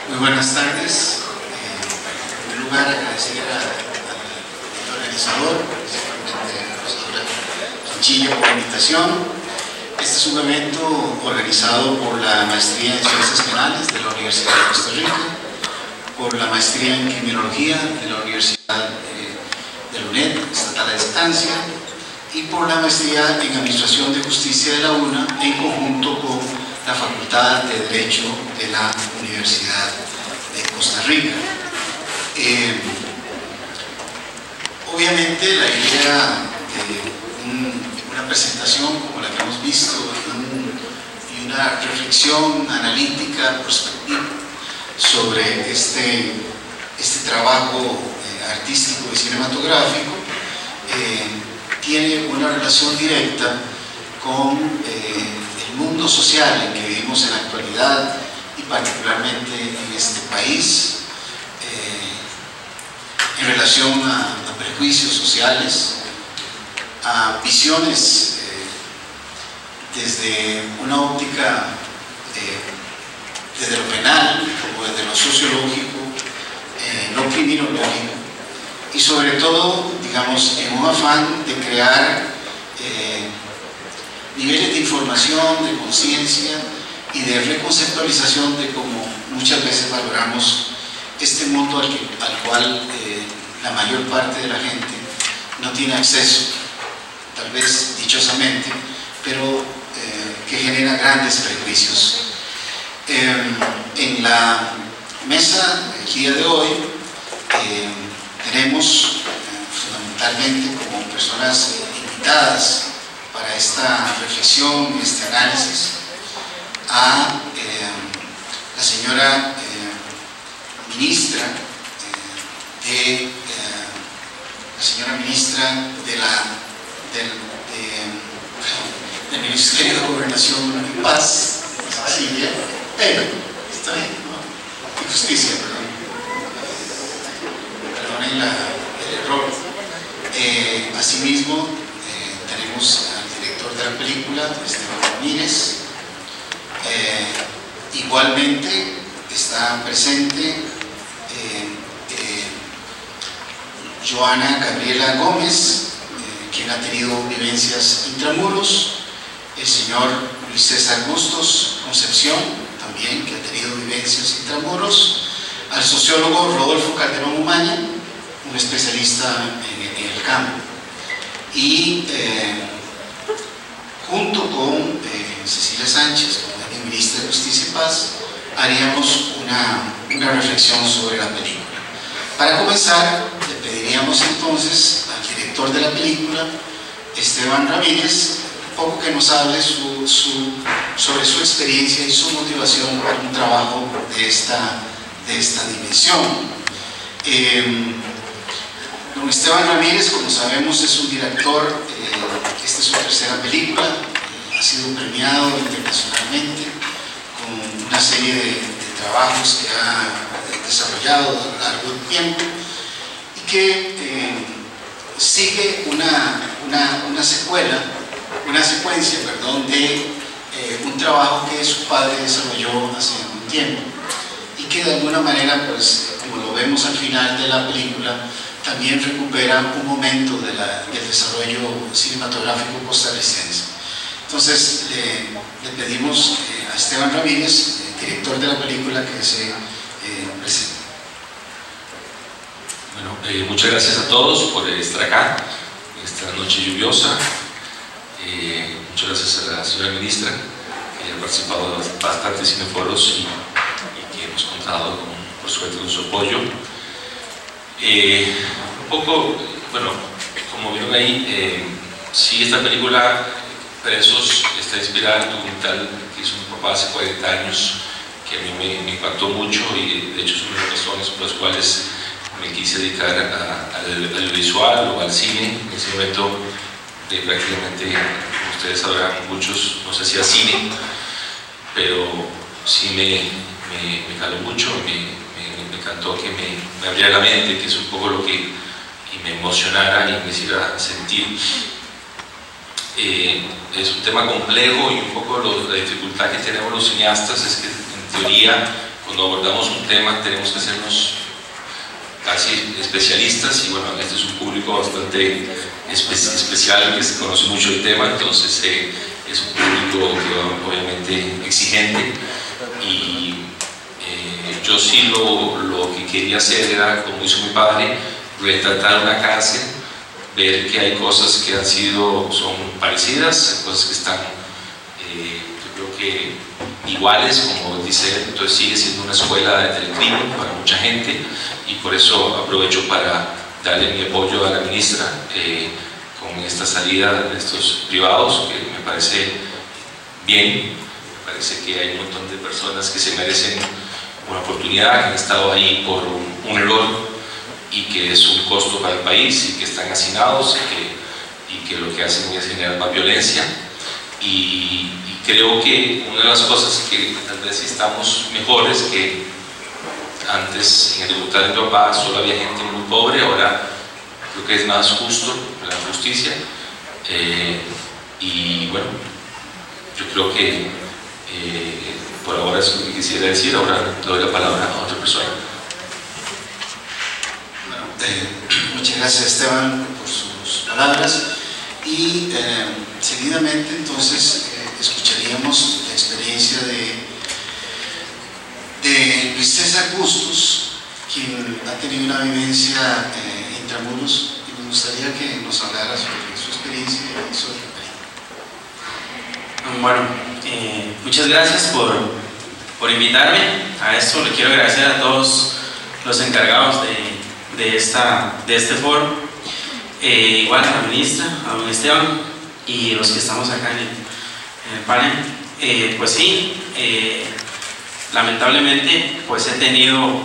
Muy buenas tardes. En primer lugar, agradecer al organizador, principalmente a la profesora Chinchilla, por la invitación. Este es un evento organizado por la Maestría en Ciencias Penales de la Universidad de Costa Rica, por la Maestría en Criminología de la Universidad de la UNED, Estatal a Distancia, y por la Maestría en Administración de Justicia de la UNA, en conjunto con la Facultad de Derecho de la Universidad de Costa Rica. Obviamente la idea de una presentación como la que hemos visto y una reflexión analítica, prospectiva sobre este trabajo artístico y cinematográfico tiene una relación directa con el mundo social en que vivimos en la actualidad y particularmente en este país, en relación a prejuicios sociales, a visiones desde una óptica desde lo penal o desde lo sociológico, no criminológico, y sobre todo, digamos, en un afán de crear niveles de información, de conciencia y de reconceptualización de cómo muchas veces valoramos este mundo al cual la mayor parte de la gente no tiene acceso, tal vez dichosamente, pero que genera grandes prejuicios. En la mesa el día de hoy tenemos fundamentalmente como personas invitadas para esta reflexión, este análisis, a la señora ministra del Ministerio de Gobernación y Paz, Cecilia, está bien, ¿no? Y Justicia, perdonen el error. Asimismo, tenemos al director de la película, Esteban Ramírez. Igualmente está presente Joana Gabriela Gómez, quien ha tenido vivencias intramuros, el señor Luis César Bustos Concepción, también, que ha tenido vivencias intramuros, al sociólogo Rodolfo Calderón Umaña, un especialista en el campo, y junto con Cecilia Sánchez, como ministra de Justicia y Paz, haríamos una reflexión sobre la película. Para comenzar, le pediríamos entonces al director de la película, Esteban Ramírez, un poco que nos hable sobre su experiencia y su motivación para un trabajo de esta dimensión. Don Esteban Ramírez, como sabemos, es un director, esta es su tercera película, ha sido premiado internacionalmente con una serie de trabajos que ha desarrollado a lo largo del tiempo y que sigue una secuencia de un trabajo que su padre desarrolló hace un tiempo y que de alguna manera, pues, como lo vemos al final de la película, también recupera un momento del desarrollo cinematográfico costarricense. Entonces le pedimos a Esteban Ramírez, director de la película, que se presente. Bueno, muchas gracias a todos por estar acá esta noche lluviosa. Muchas gracias a la señora ministra, que ha participado en bastantes cineforos y que hemos contado por suerte con su apoyo. Un poco, bueno, como vieron ahí, sí, esta película Presos está inspirada en un documental que hizo mi papá hace 40 años, que a mí me impactó mucho y de hecho es una de las razones por las cuales me quise dedicar al audiovisual o al cine. En ese momento prácticamente, como ustedes sabrán, muchos no se hacía cine, pero sí me caló mucho, me encantó que me abriera la mente, que es un poco lo que me emocionara y me hiciera sentir. Es un tema complejo y un poco la dificultad que tenemos los cineastas es que en teoría cuando abordamos un tema tenemos que hacernos casi especialistas, y bueno, este es un público bastante especial, que se conoce mucho el tema, entonces es un público que, obviamente exigente, y yo sí lo que quería hacer era, como hizo mi padre, retratar una cárcel, ver que hay cosas que son parecidas, hay cosas que están, yo creo que iguales, como dice él. Entonces sigue siendo una escuela del crimen para mucha gente, y por eso aprovecho para darle mi apoyo a la ministra con esta salida de estos privados, que me parece bien. Me parece que hay un montón de personas que se merecen una oportunidad, que han estado ahí por un error, y que es un costo para el país, y que están hacinados, y que lo que hacen es generar más violencia. Y creo que una de las cosas que tal vez sí estamos mejores, que antes en el documental de mi papá solo había gente muy pobre, ahora creo que es más justo la justicia, y bueno, yo creo que por ahora es lo que quisiera decir. Ahora le doy la palabra a otra persona. Muchas gracias, Esteban, por sus palabras, y seguidamente entonces escucharíamos la experiencia de Luis César Bustos, quien ha tenido una vivencia intramuros, y nos gustaría que nos hablara sobre su experiencia y sobre la película. Bueno, muchas gracias por invitarme a esto. Le quiero agradecer a todos los encargados de este foro, igual a la ministra, a don Esteban, y los que estamos acá en el panel. Pues sí, lamentablemente pues he tenido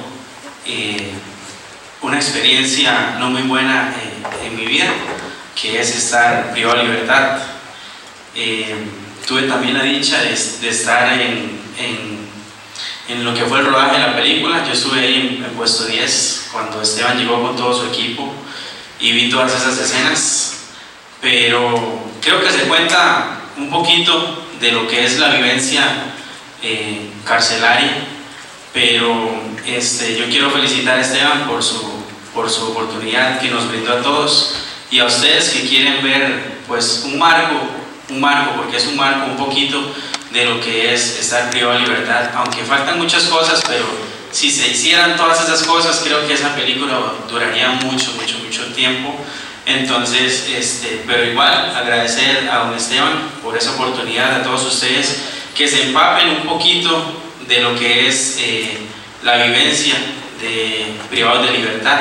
una experiencia no muy buena en mi vida, que es estar privado de libertad. Tuve también la dicha de estar en lo que fue el rodaje de la película. Yo estuve ahí en puesto 10 cuando Esteban llegó con todo su equipo, y vi todas esas escenas, pero creo que se cuenta un poquito de lo que es la vivencia carcelaria. Pero yo quiero felicitar a Esteban por su oportunidad que nos brindó a todos, y a ustedes que quieren ver pues un marco, porque es un marco un poquito de lo que es estar privado de libertad, aunque faltan muchas cosas, pero si se hicieran todas esas cosas, creo que esa película duraría mucho tiempo. Entonces, pero igual, agradecer a don Esteban por esa oportunidad, a todos ustedes que se empapen un poquito de lo que es la vivencia de privados de libertad.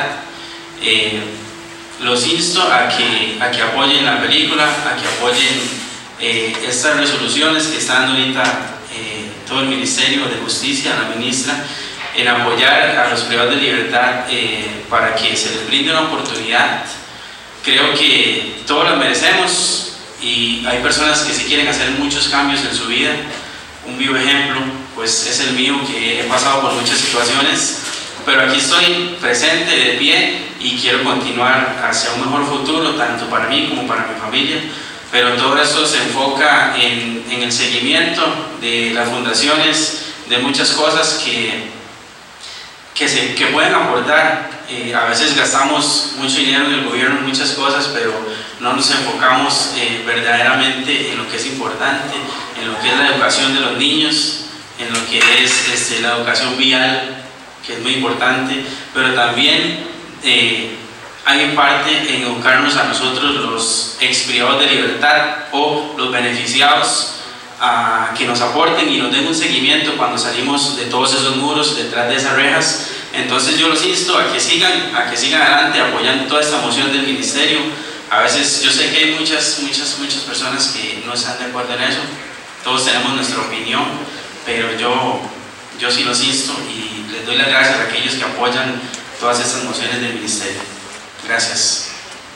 Los insto a que apoyen la película, a que apoyen estas resoluciones que está dando ahorita todo el Ministerio de Justicia, la ministra, en apoyar a los privados de libertad para que se les brinde una oportunidad. Creo que todos las merecemos, y hay personas que sí quieren hacer muchos cambios en su vida. Un vivo ejemplo pues es el mío, que he pasado por muchas situaciones, pero aquí estoy presente, de pie, y quiero continuar hacia un mejor futuro, tanto para mí como para mi familia. Pero todo eso se enfoca en el seguimiento de las fundaciones, de muchas cosas que pueden aportar. A veces gastamos mucho dinero en el gobierno en muchas cosas, pero no nos enfocamos verdaderamente en lo que es importante, en lo que es la educación de los niños, en lo que es la educación vial, que es muy importante, pero también hay parte en educarnos a nosotros, los exprivados de libertad o los beneficiados, a que nos aporten y nos den un seguimiento cuando salimos de todos esos muros, detrás de esas rejas. Entonces yo los insto a que sigan adelante apoyando toda esta moción del ministerio. A veces yo sé que hay muchas personas que no están de acuerdo en eso, todos tenemos nuestra opinión, pero yo sí los insto y les doy las gracias a aquellos que apoyan todas estas mociones del ministerio. Gracias.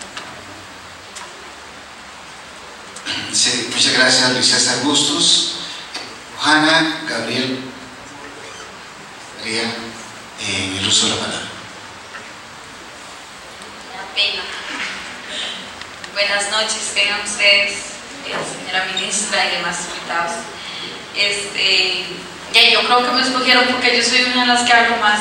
Sí, muchas gracias, Luis César Bustos. Johanna Gabriel, en el uso de la palabra. Una pena. Buenas noches, tengan ustedes, señora ministra y demás invitados. Yo creo que me escogieron porque yo soy una de las que hablo más.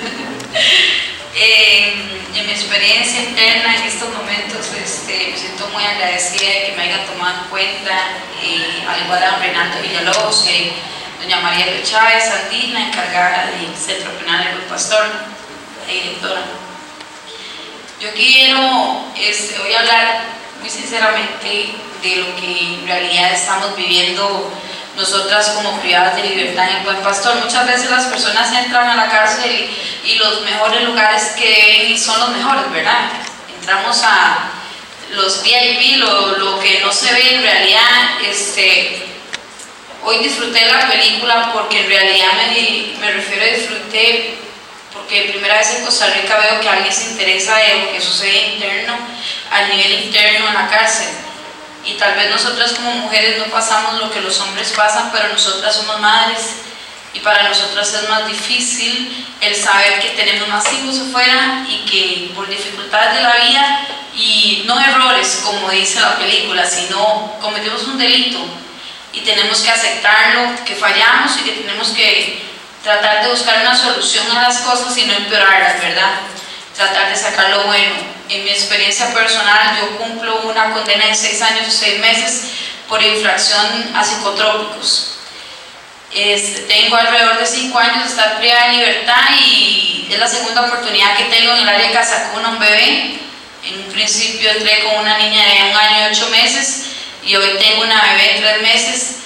En mi experiencia interna en estos momentos me siento muy agradecida de que me hayan tomado en cuenta, al igual a don Reinaldo Villalobos y doña María Luis Chávez Andina, encargada del Centro Penal del Buen Pastor, la directora. Yo quiero hoy hablar muy sinceramente de lo que en realidad estamos viviendo nosotras como privadas de libertad en el Buen Pastor. Muchas veces las personas entran a la cárcel y los mejores lugares que ven son los mejores, ¿verdad? Entramos a los VIP, lo que no se ve en realidad. Hoy disfruté de la película porque en realidad me refiero a disfruté porque primera vez en Costa Rica veo que alguien se interesa de lo que sucede interno, a nivel interno en la cárcel. Y tal vez nosotras como mujeres no pasamos lo que los hombres pasan, pero nosotras somos madres y para nosotras es más difícil el saber que tenemos más hijos afuera y que por dificultades de la vida y no errores como dice la película, sino cometemos un delito y tenemos que aceptarlo, que fallamos y que tenemos que tratar de buscar una solución a las cosas y no empeorarlas, ¿verdad? Tratar de sacar lo bueno. En mi experiencia personal, yo cumplo una condena de 6 años y 6 meses por infracción a psicotrópicos. Tengo alrededor de 5 años de estar privada de libertad y es la segunda oportunidad que tengo en el área de Casa Cuna, un bebé. En un principio entré con una niña de 1 año y 8 meses y hoy tengo una bebé de 3 meses.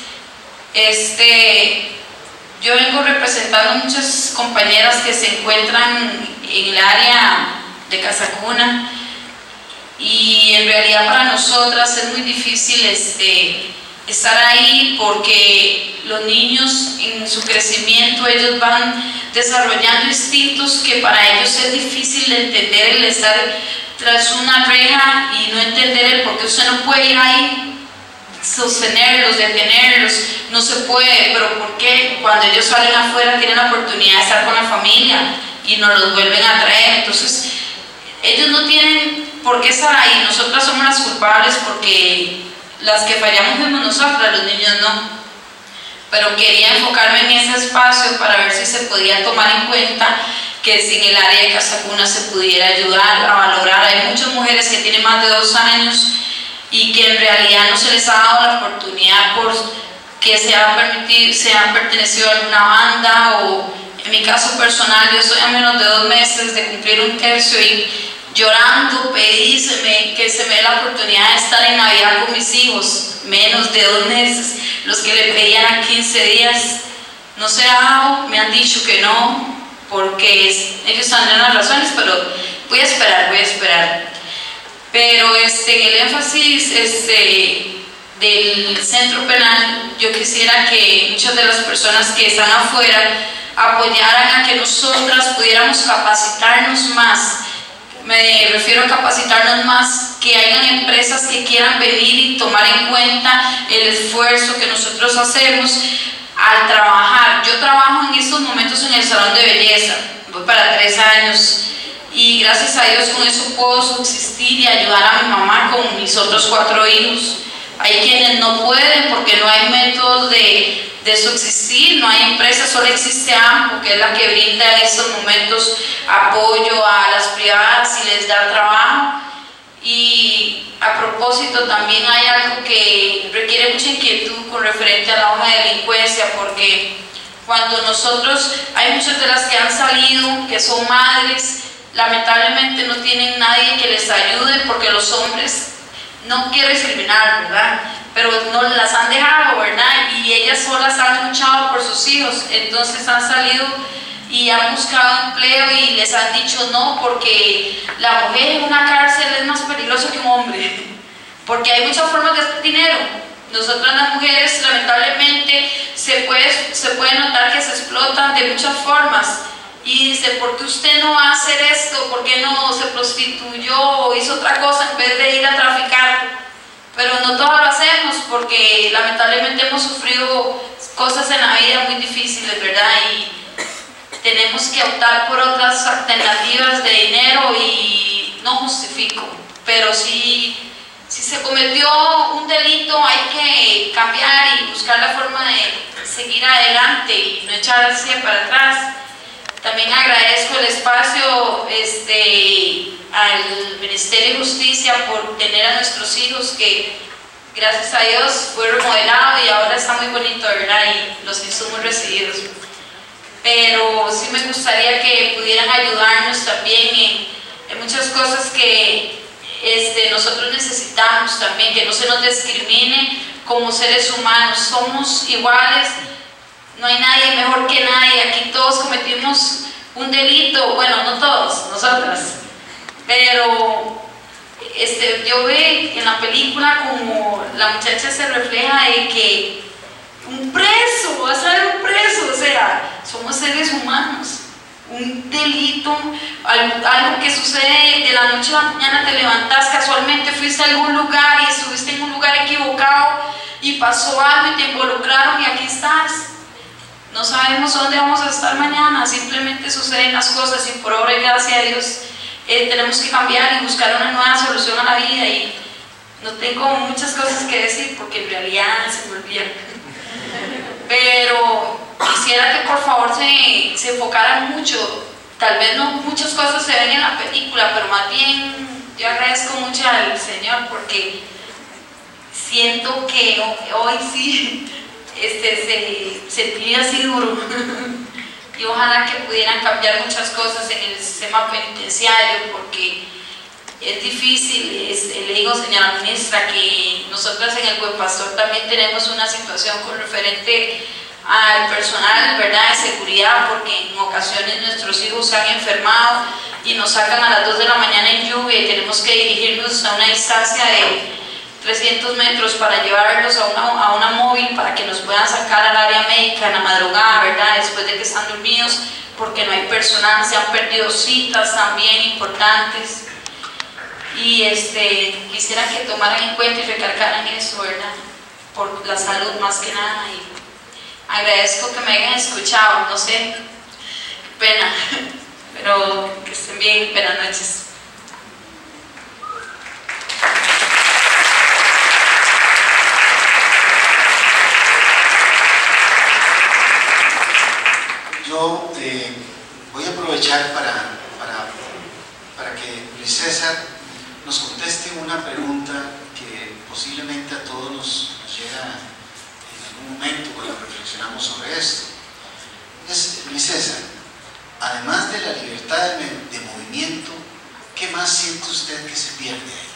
Yo vengo representando a muchas compañeras que se encuentran en el área de Casa Cuna y en realidad para nosotras es muy difícil estar ahí porque los niños en su crecimiento ellos van desarrollando instintos que para ellos es difícil de entender el estar tras una reja y no entender el por qué usted no puede ir ahí, sostenerlos, detenerlos, no se puede, pero ¿por qué? Cuando ellos salen afuera tienen la oportunidad de estar con la familia y nos los vuelven a traer, entonces ellos no tienen por qué estar ahí, nosotras somos las culpables porque las que fallamos fuimos nosotras, los niños no, pero quería enfocarme en ese espacio para ver si se podía tomar en cuenta que si en el área de Casa Cuna se pudiera ayudar a valorar, hay muchas mujeres que tienen más de 2 años y que en realidad no se les ha dado la oportunidad por que sean pertenecido a alguna banda o en mi caso personal yo estoy a menos de 2 meses de cumplir 1/3 y llorando pedí que se me dé la oportunidad de estar en Navidad con mis hijos, menos de 2 meses, los que le pedían a 15 días, no se ha dado, me han dicho que no, porque ellos tendrán las razones, pero voy a esperar. Pero en el énfasis del centro penal, yo quisiera que muchas de las personas que están afuera apoyaran a que nosotras pudiéramos capacitarnos más. Me refiero a capacitarnos más, que hayan empresas que quieran venir y tomar en cuenta el esfuerzo que nosotros hacemos al trabajar. Yo trabajo en estos momentos en el salón de belleza, voy para 3 años. Y gracias a Dios con eso puedo subsistir y ayudar a mi mamá con mis otros 4 hijos. Hay quienes no pueden porque no hay métodos de subsistir, no hay empresa, solo existe AMPO, que es la que brinda en estos momentos apoyo a las privadas y les da trabajo. Y a propósito también hay algo que requiere mucha inquietud con referente a la hoja de delincuencia, porque cuando nosotros, hay muchas de las que han salido, que son madres, lamentablemente no tienen nadie que les ayude porque los hombres, no quiero discriminar, ¿verdad? Pero no las han dejado, ¿verdad? Y ellas solas han luchado por sus hijos, entonces han salido y han buscado empleo y les han dicho no, porque la mujer en una cárcel es más peligrosa que un hombre, porque hay muchas formas de hacer dinero. Nosotras las mujeres lamentablemente se puede notar que se explotan de muchas formas. Y dice, ¿por qué usted no va a hacer esto? ¿Por qué no se prostituyó o hizo otra cosa en vez de ir a traficar? Pero no todas lo hacemos porque lamentablemente hemos sufrido cosas en la vida muy difíciles, ¿verdad? Y tenemos que optar por otras alternativas de dinero y no justifico, pero sí si se cometió un delito hay que cambiar y buscar la forma de seguir adelante y no echarse para atrás. También agradezco el espacio al Ministerio de Justicia por tener a nuestros hijos que gracias a Dios fue remodelado y ahora está muy bonito, ¿verdad? Y los hijos son muy recibidos. Pero sí me gustaría que pudieran ayudarnos también en muchas cosas que nosotros necesitamos también, que no se nos discrimine como seres humanos, somos iguales, no hay nadie mejor que nadie, aquí todos cometimos un delito, bueno, no todos, nosotras, pero yo veo en la película como la muchacha se refleja de que un preso, vas a ver un preso, o sea, somos seres humanos. Un delito, algo que sucede de la noche a la mañana, te levantas casualmente, fuiste a algún lugar y estuviste en un lugar equivocado y pasó algo y te involucraron y aquí estás. No sabemos dónde vamos a estar mañana, simplemente suceden las cosas y por obra y gracia de Dios tenemos que cambiar y buscar una nueva solución a la vida. Y no tengo muchas cosas que decir porque en realidad se me olvidan. Pero quisiera que por favor se enfocaran mucho, tal vez no muchas cosas se ven en la película, pero más bien yo agradezco mucho al Señor porque siento que hoy sí se sentía así duro y ojalá que pudieran cambiar muchas cosas en el sistema penitenciario porque es difícil. Le digo, señora ministra, que nosotras en el Buen Pastor también tenemos una situación con referente al personal, ¿verdad?, de seguridad, porque en ocasiones nuestros hijos se han enfermado y nos sacan a las 2 de la mañana en lluvia y tenemos que dirigirnos a una distancia de 300 metros para llevarlos a una móvil para que nos puedan sacar al área médica en la madrugada, ¿verdad?, después de que están dormidos, porque no hay personal, se han perdido citas también importantes. Y quisiera que tomaran en cuenta y recalcaran eso, ¿verdad?, por la salud más que nada. Y agradezco que me hayan escuchado, no sé, qué pena, pero que estén bien, buenas noches. Yo voy a aprovechar para que Luis César nos conteste una pregunta que posiblemente a todos nos llega en algún momento cuando reflexionamos sobre esto. Entonces, Luis César, además de la libertad de movimiento, ¿qué más siente usted que se pierde ahí?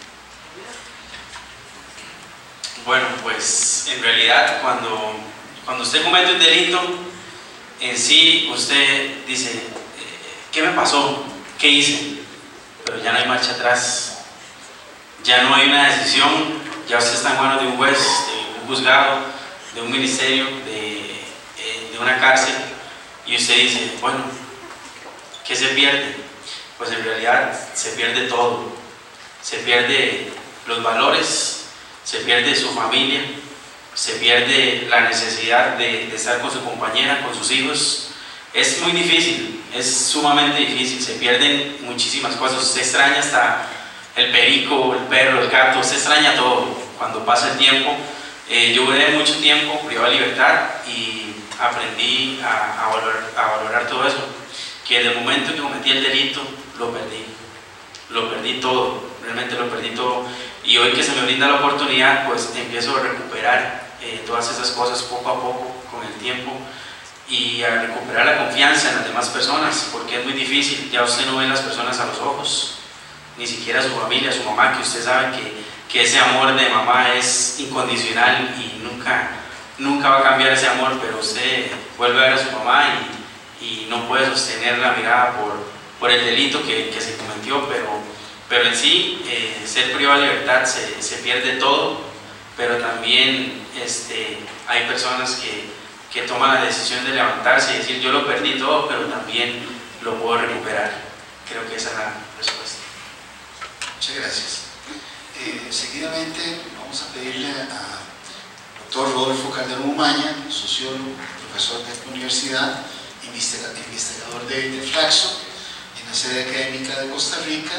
Bueno, pues en realidad cuando usted comete un delito, en sí usted dice, ¿qué me pasó? ¿Qué hice? Pero ya no hay marcha atrás, ya no hay una decisión, ya usted está en manos de un juez, de un juzgado, de un ministerio, de una cárcel, y usted dice, bueno, ¿qué se pierde? Pues en realidad se pierde todo, se pierde los valores, se pierde su familia, se pierde la necesidad de estar con su compañera, con sus hijos. Es muy difícil, es sumamente difícil, se pierden muchísimas cosas. Usted extraña hasta el perico, el perro, el gato, usted extraña todo cuando pasa el tiempo. Yo duré mucho tiempo privado de libertad y aprendí a valorar todo eso, que en el momento que cometí el delito lo perdí todo, realmente lo perdí todo. Y hoy que se me brinda la oportunidad, pues empiezo a recuperar todas esas cosas poco a poco con el tiempo y a recuperar la confianza en las demás personas, porque es muy difícil, ya usted no ve a las personas a los ojos, ni siquiera a su familia, a su mamá, que usted sabe que ese amor de mamá es incondicional y nunca va a cambiar ese amor, pero usted vuelve a ver a su mamá y no puede sostener la mirada por el delito que se cometió, pero en sí, ser privado de libertad se pierde todo, pero también hay personas que toman la decisión de levantarse y decir, yo lo perdí todo, pero también lo puedo recuperar. Creo que esa es la respuesta. Muchas gracias. Seguidamente vamos a pedirle al doctor Rodolfo Calderón Umaña, sociólogo, profesor de esta universidad, investigador de Flaxo en la sede académica de Costa Rica,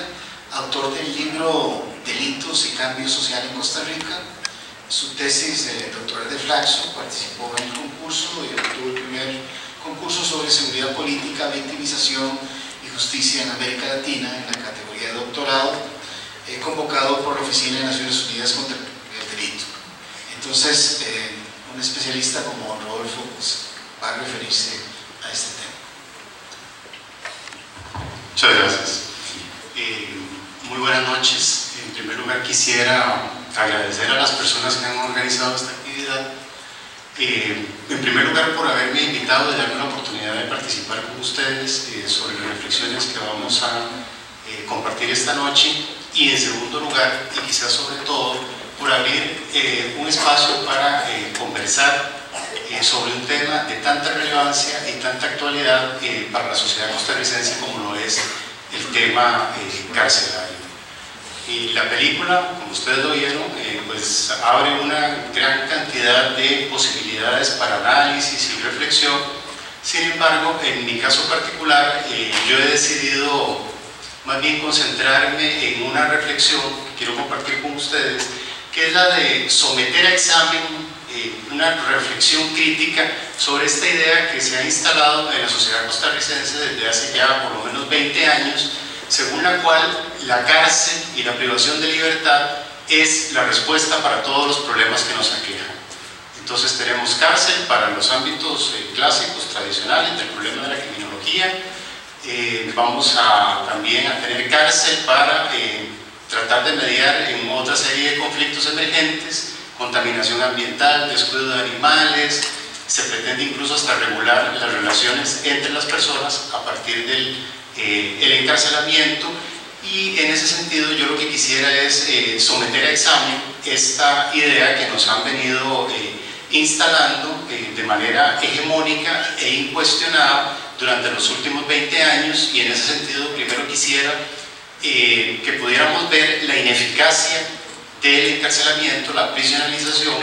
autor del libro Delitos y Cambio Social en Costa Rica. Su tesis de doctoral de Flaxo, participó en el concurso y obtuvo el primer concurso sobre seguridad política, victimización y justicia en América Latina en la categoría de doctorado, convocado por la Oficina de Naciones Unidas contra el Delito. Entonces, un especialista como Rodolfo pues, va a referirse a este tema. Muchas gracias. Muy buenas noches. En primer lugar quisiera agradecer a las personas que han organizado esta actividad. En primer lugar por haberme invitado y darme la oportunidad de participar con ustedes sobre las reflexiones que vamos a compartir esta noche, y en segundo lugar, y quizás sobre todo, por abrir un espacio para conversar sobre un tema de tanta relevancia y tanta actualidad para la sociedad costarricense como lo es el tema carcelario. Y la película, como ustedes lo vieron, pues abre una gran cantidad de posibilidades para análisis y reflexión. Sin embargo, en mi caso particular, yo he decidido más bien concentrarme en una reflexión que quiero compartir con ustedes, que es la de someter a examen una reflexión crítica sobre esta idea que se ha instalado en la sociedad costarricense desde hace ya por lo menos 20 años, según la cual la cárcel y la privación de libertad es la respuesta para todos los problemas que nos aquejan. Entonces tenemos cárcel para los ámbitos clásicos, tradicionales, del problema de la criminología. Vamos también a tener cárcel para tratar de mediar en otra serie de conflictos emergentes, contaminación ambiental, descuido de animales. Se pretende incluso hasta regular las relaciones entre las personas a partir del encarcelamiento, y en ese sentido yo lo que quisiera es someter a examen esta idea que nos han venido instalando de manera hegemónica e incuestionada durante los últimos 20 años, y en ese sentido primero quisiera que pudiéramos ver la ineficacia del encarcelamiento, la prisionalización,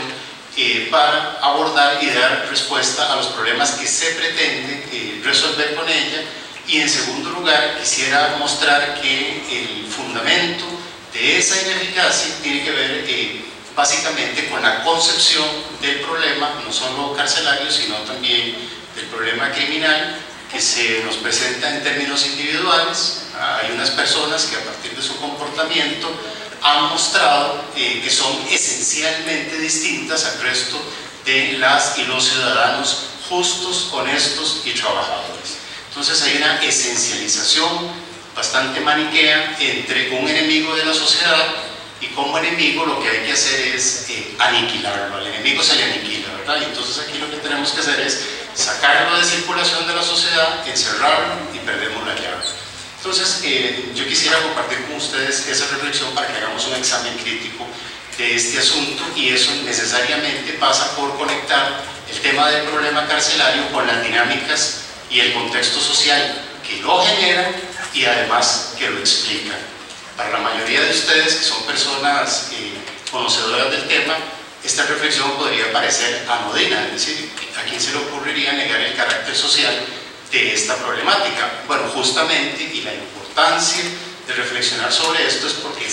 para abordar y dar respuesta a los problemas que se pretende resolver con ella. Y en segundo lugar quisiera mostrar que el fundamento de esa ineficacia tiene que ver básicamente con la concepción del problema, no solo carcelario, sino también del problema criminal, que se nos presenta en términos individuales. Hay unas personas que a partir de su comportamiento han mostrado que son esencialmente distintas al resto de las y los ciudadanos justos, honestos y trabajadores. Entonces hay una esencialización bastante maniquea entre un enemigo de la sociedad, y como enemigo lo que hay que hacer es aniquilarlo. Al enemigo se le aniquila, ¿verdad? Y entonces aquí lo que tenemos que hacer es sacarlo de circulación de la sociedad, encerrarlo, y perdemos la llave. Entonces yo quisiera compartir con ustedes esa reflexión para que hagamos un examen crítico de este asunto, y eso necesariamente pasa por conectar el tema del problema carcelario con las dinámicas y el contexto social que lo generan y además que lo explican. Para la mayoría de ustedes que son personas conocedoras del tema, esta reflexión podría parecer anodina, es decir, ¿a quién se le ocurriría negar el carácter social de esta problemática? Bueno, justamente, y la importancia de reflexionar sobre esto es porque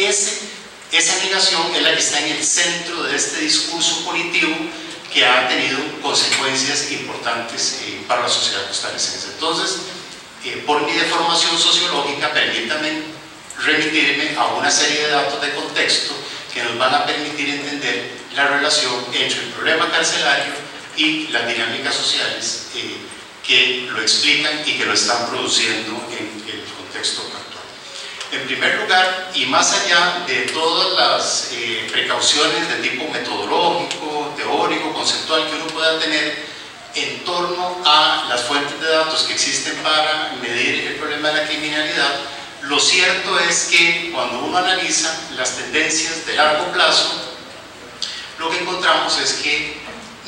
esa negación es la que está en el centro de este discurso punitivo que ha tenido consecuencias importantes para la sociedad costarricense. Entonces, por mi deformación sociológica, permítanme remitirme a una serie de datos de contexto que nos van a permitir entender la relación entre el problema carcelario y las dinámicas sociales que lo explican y que lo están produciendo en el contexto actual. En primer lugar, y más allá de todas las precauciones de tipo metodológico, teórico, conceptual que uno pueda tener en torno a las fuentes de datos que existen para medir el problema de la criminalidad, lo cierto es que cuando uno analiza las tendencias de largo plazo, lo que encontramos es que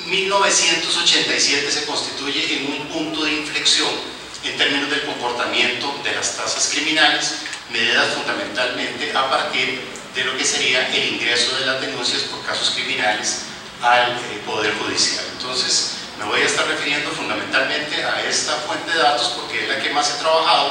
1987 se constituye en un punto de inflexión en términos del comportamiento de las tasas criminales, medidas fundamentalmente a partir de lo que sería el ingreso de las denuncias por casos criminales al Poder Judicial. Entonces, me voy a estar refiriendo fundamentalmente a esta fuente de datos porque es la que más he trabajado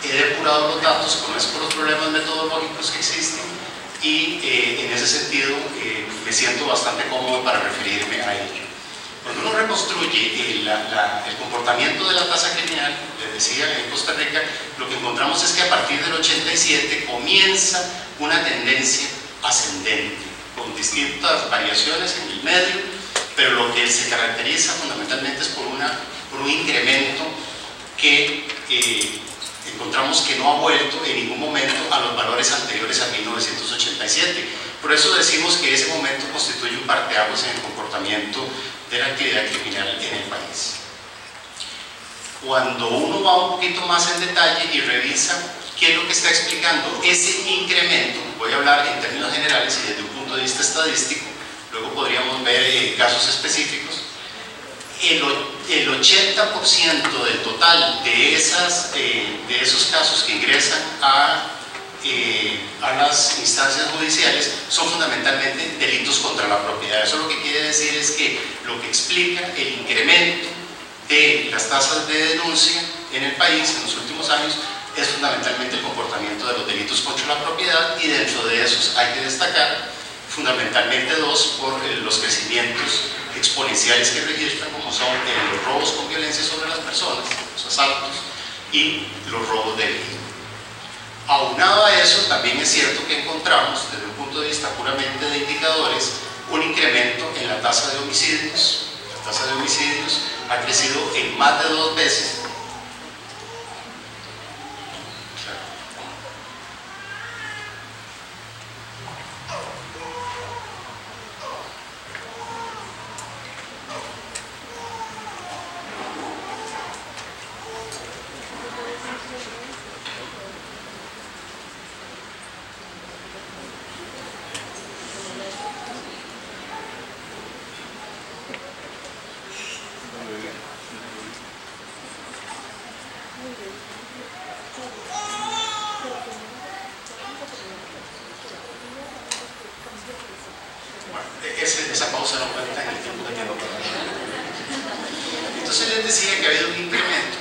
he depurado los datos, conozco los problemas metodológicos que existen y en ese sentido me siento bastante cómodo para referirme a ello. Cuando uno reconstruye el comportamiento de la tasa criminal, les decía, en Costa Rica, lo que encontramos es que a partir del 87 comienza una tendencia ascendente, con distintas variaciones en el medio, pero lo que se caracteriza fundamentalmente es por un incremento que encontramos que no ha vuelto en ningún momento a los valores anteriores a 1987. Por eso decimos que ese momento constituye un parteaguas en el comportamiento de la actividad criminal en el país. Cuando uno va un poquito más en detalle y revisa qué es lo que está explicando ese incremento, voy a hablar en términos generales y desde un punto de vista estadístico, luego podríamos ver casos específicos. El 80% del total de esos casos que ingresan a las instancias judiciales son fundamentalmente delitos contra la propiedad. Eso lo que quiere decir es que lo que explica el incremento de las tasas de denuncia en el país en los últimos años es fundamentalmente el comportamiento de los delitos contra la propiedad, y dentro de esos hay que destacar fundamentalmente dos por los crecimientos exponenciales que registran, como son los robos con violencia sobre las personas, los asaltos, y los robos de vida. Aunado a eso, también es cierto que encontramos, desde un punto de vista puramente de indicadores, un incremento en la tasa de homicidios. La tasa de homicidios ha crecido en más de 2 veces. Esa pausa no cuenta en el tiempo que tengo para hablar. Entonces les decía que ha habido un incremento,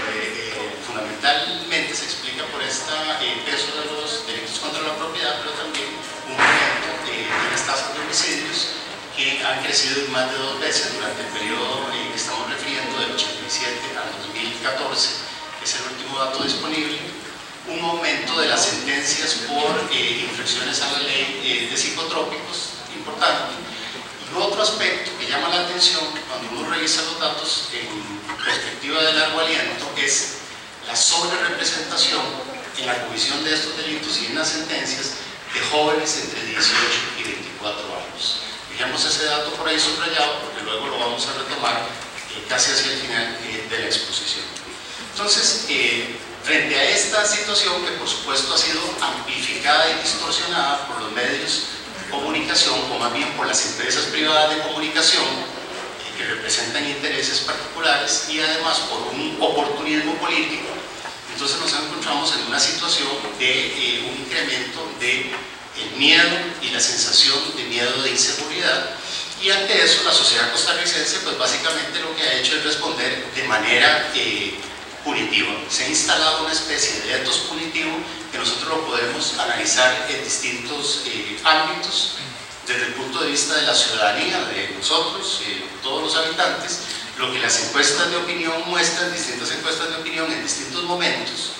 fundamentalmente se explica por este peso de los delitos contra la propiedad, pero también un aumento de las tasas de homicidios que han crecido en más de 2 veces durante el periodo que estamos refiriendo, del 87 al 2014, que es el último dato disponible. Un aumento de las sentencias por infracciones a la ley de psicotrópicos importante. Y otro aspecto que llama la atención cuando uno revisa los datos en perspectiva de largo aliento es la sobrerepresentación en la comisión de estos delitos y en las sentencias de jóvenes entre 18 y 24 años. Dejemos ese dato por ahí subrayado porque luego lo vamos a retomar casi hacia el final de la exposición. Entonces, frente a esta situación que por supuesto ha sido amplificada y distorsionada por los medios de comunicación, o más bien por las empresas privadas de comunicación que representan intereses particulares, y además por un oportunismo político, entonces nos encontramos en una situación de un incremento de el miedo y la sensación de miedo, de inseguridad, y ante eso la sociedad costarricense pues básicamente lo que ha hecho es responder de manera punitiva. Se ha instalado una especie de etos punitivo que nosotros lo podemos analizar en distintos ámbitos, desde el punto de vista de la ciudadanía, de nosotros, todos los habitantes. Lo que las encuestas de opinión muestran, distintas encuestas de opinión en distintos momentos,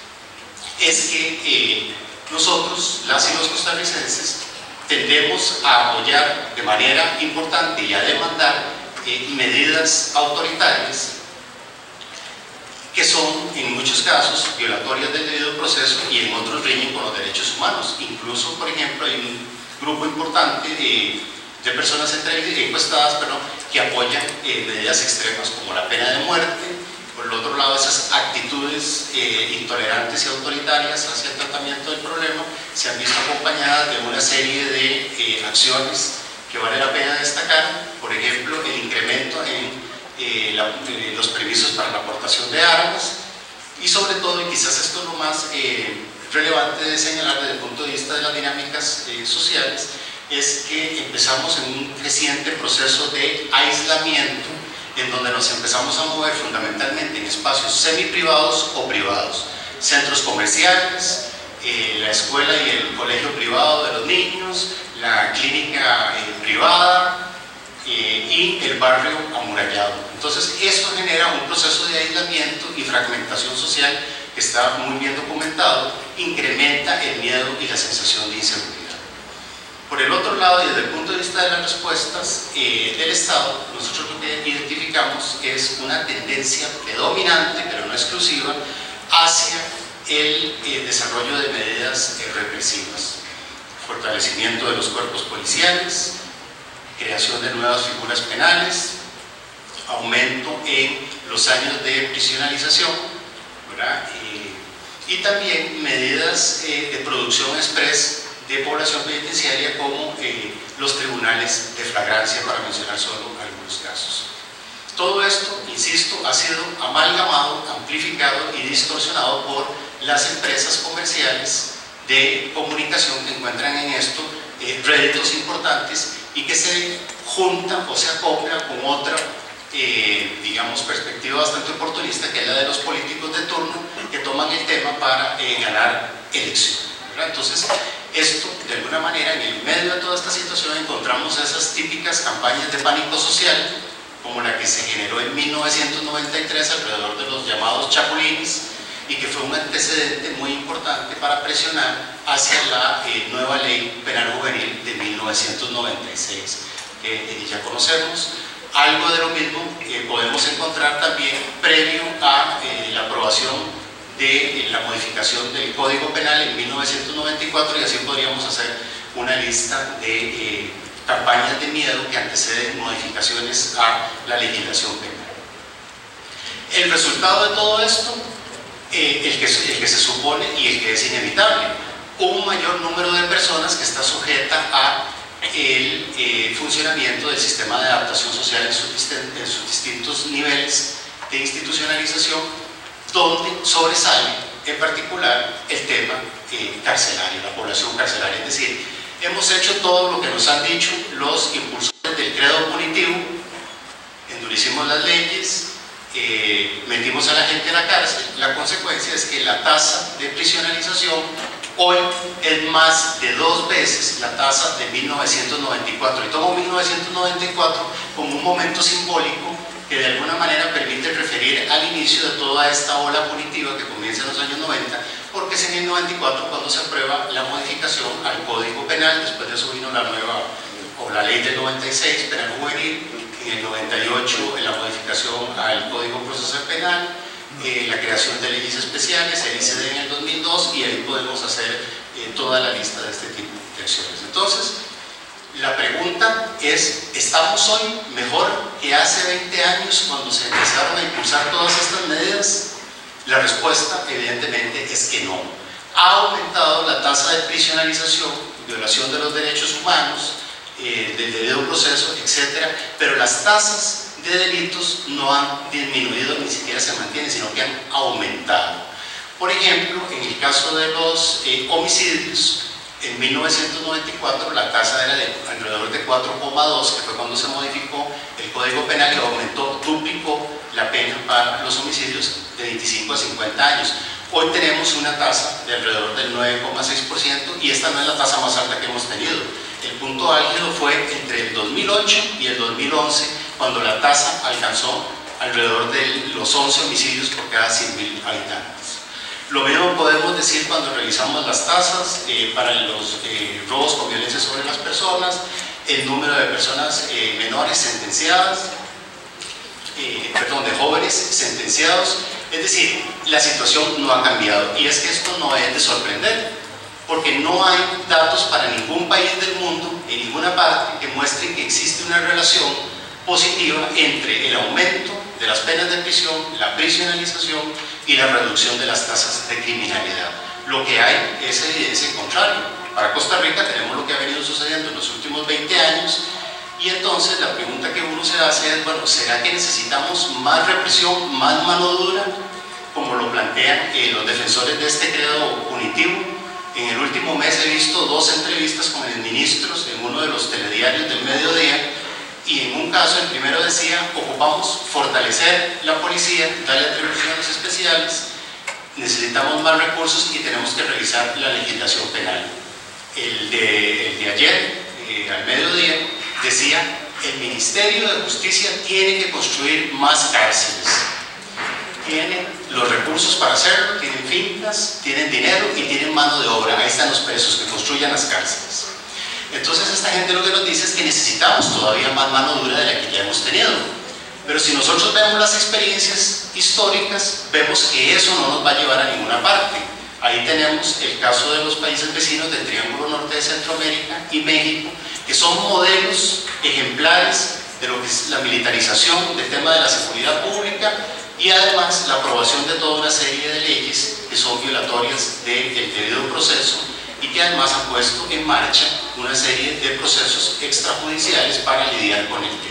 es que nosotros, las y los costarricenses, tendemos a apoyar de manera importante y a demandar medidas autoritarias que son en muchos casos violatorias del debido proceso y en otros riñen con los derechos humanos. Incluso, por ejemplo, hay un grupo importante de personas encuestadas que apoyan medidas extremas como la pena de muerte. Por el otro lado, esas actitudes intolerantes y autoritarias hacia el tratamiento del problema se han visto acompañadas de una serie de acciones que vale la pena destacar. Por ejemplo, el incremento en los permisos para la aportación de armas, y sobre todo, y quizás esto es lo más relevante de señalar desde el punto de vista de las dinámicas sociales, es que empezamos en un creciente proceso de aislamiento, en donde nos empezamos a mover fundamentalmente en espacios semiprivados o privados. centros comerciales, la escuela y el colegio privado de los niños, la clínica privada y el barrio amurallado. Entonces esto genera un proceso de aislamiento y fragmentación social que está muy bien documentado, incrementa el miedo y la sensación de inseguridad. Por el otro lado, y desde el punto de vista de las respuestas del Estado, nosotros lo que identificamos es una tendencia predominante, pero no exclusiva, hacia el desarrollo de medidas represivas, fortalecimiento de los cuerpos policiales, creación de nuevas figuras penales, aumento en los años de prisionalización, ¿verdad? Y también medidas de producción express de población penitenciaria como los tribunales de flagrancia, para mencionar solo algunos casos. Todo esto, insisto, ha sido amalgamado, amplificado y distorsionado por las empresas comerciales de comunicación que encuentran en esto réditos importantes y que se juntan o se acoplan con otra digamos, perspectiva bastante oportunista, que es la de los políticos de turno que toman el tema para ganar elecciones, ¿verdad? Entonces, esto, de alguna manera, en el medio de toda esta situación encontramos esas típicas campañas de pánico social, como la que se generó en 1993 alrededor de los llamados chapulines, y que fue un antecedente muy importante para presionar hacia la nueva ley penal juvenil de 1996, que ya conocemos. Algo de lo mismo podemos encontrar también previo a la aprobación de la modificación del Código Penal en 1994, y así podríamos hacer una lista de campañas de miedo que anteceden modificaciones a la legislación penal. El resultado de todo esto, el que se supone y el que es inevitable, un mayor número de personas que está sujeta a el funcionamiento del sistema de adaptación social en sus distintos niveles de institucionalización, donde sobresale en particular el tema carcelario, la población carcelaria. Es decir, hemos hecho todo lo que nos han dicho los impulsores del credo punitivo, endurecimos las leyes, metimos a la gente a la cárcel. La consecuencia es que la tasa de prisionalización hoy es más de 2 veces la tasa de 1994, y tomo 1994 como un momento simbólico que de alguna manera permite referir al inicio de toda esta ola punitiva que comienza en los años 90, porque es en el 94 cuando se aprueba la modificación al Código Penal. Después de eso vino la nueva, o la ley del 96, penal juvenil, en el 98 la modificación al Código Procesal Penal, la creación de leyes especiales, el ICD en el 2002, y ahí podemos hacer toda la lista de este tipo de acciones. Entonces, la pregunta es, ¿estamos hoy mejor que hace 20 años cuando se empezaron a impulsar todas estas medidas? La respuesta, evidentemente, es que no. Ha aumentado la tasa de prisionalización, violación de los derechos humanos, del debido proceso, etc., pero las tasas de delitos no han disminuido, ni siquiera se mantienen, sino que han aumentado. Por ejemplo, en el caso de los homicidios, en 1994 la tasa era de alrededor de 4,2, que fue cuando se modificó el Código Penal y aumentó, duplicó la pena para los homicidios de 25 a 50 años. Hoy tenemos una tasa de alrededor del 9,6%, y esta no es la tasa más alta que hemos tenido. El punto álgido fue entre el 2008 y el 2011, cuando la tasa alcanzó alrededor de los 11 homicidios por cada 100.000 habitantes. Lo mismo podemos decir cuando revisamos las tasas para los robos con violencia sobre las personas, el número de personas menores sentenciadas, de jóvenes sentenciados. Es decir, la situación no ha cambiado, y es que esto no es de sorprender, porque no hay datos para ningún país del mundo, en ninguna parte, que muestren que existe una relación positiva entre el aumento de las penas de prisión, la prisionalización y la reducción de las tasas de criminalidad. Lo que hay es evidencia en contrario. Para Costa Rica tenemos lo que ha venido sucediendo en los últimos 20 años, y entonces la pregunta que uno se hace es, bueno, ¿será que necesitamos más represión, más mano dura, como lo plantean los defensores de este credo punitivo? En el último mes he visto 2 entrevistas con exministros en uno de los telediarios del mediodía, y en un caso, el primero decía, ocupamos fortalecer la policía, darle atribuciones especiales, necesitamos más recursos y tenemos que revisar la legislación penal. El de ayer, al mediodía, decía: el Ministerio de Justicia tiene que construir más cárceles. Tienen los recursos para hacerlo, tienen fincas, tienen dinero y tienen mano de obra. Ahí están los presos, que construyan las cárceles. Entonces esta gente lo que nos dice es que necesitamos todavía más mano dura de la que ya hemos tenido. Pero si nosotros vemos las experiencias históricas, vemos que eso no nos va a llevar a ninguna parte. Ahí tenemos el caso de los países vecinos del Triángulo Norte de Centroamérica y México, que son modelos ejemplares de lo que es la militarización del tema de la seguridad pública y además la aprobación de toda una serie de leyes que son violatorias del debido proceso y que además han puesto en marcha una serie de procesos extrajudiciales para lidiar con el tema.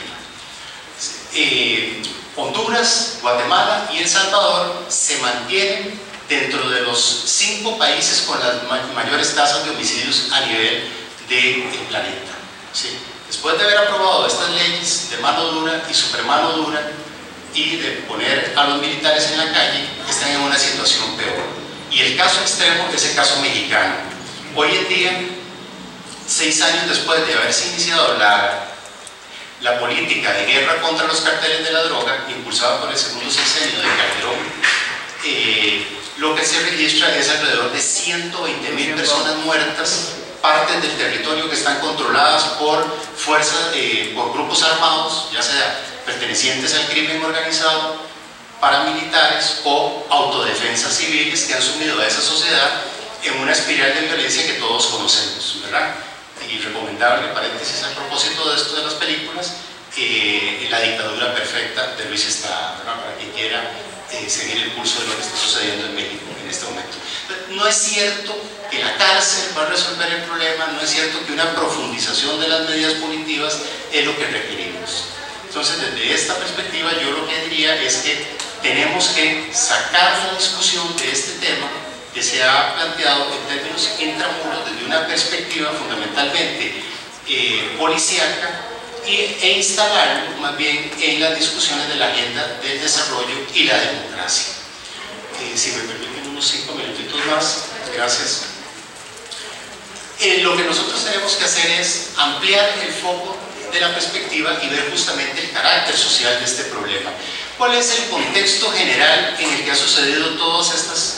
Honduras, Guatemala y El Salvador se mantienen dentro de los 5 países con las mayores tasas de homicidios a nivel del planeta. ¿Sí? Después de haber aprobado estas leyes de mano dura y supermano dura y de poner a los militares en la calle, están en una situación peor. Y el caso extremo es el caso mexicano. Hoy en día, 6 años después de haberse iniciado la política de guerra contra los carteles de la droga, impulsada por el segundo sexenio de Calderón, lo que se registra es alrededor de 120.000 personas muertas, partes del territorio que están controladas por fuerzas, por grupos armados, ya sea pertenecientes al crimen organizado, paramilitares o autodefensas civiles que han sumido a esa sociedad en una espiral de violencia que todos conocemos, ¿verdad? Y recomendable, paréntesis a propósito de esto de las películas, La dictadura perfecta de Luis Estrada, ¿verdad? Para quien quiera seguir el curso de lo que está sucediendo en México en este momento. No es cierto que la cárcel va a resolver el problema, no es cierto que una profundización de las medidas punitivas es lo que requerimos. Entonces, desde esta perspectiva, yo lo que diría es que tenemos que sacar la discusión de este tema que se ha planteado en términos intramuros desde una perspectiva fundamentalmente policíaca e instalarlo más bien en las discusiones de la agenda del desarrollo y la democracia. Si me permiten unos 5 minutitos más, gracias. Lo que nosotros tenemos que hacer es ampliar el foco de la perspectiva y ver justamente el carácter social de este problema. ¿Cuál es el contexto general en el que ha sucedido todas estas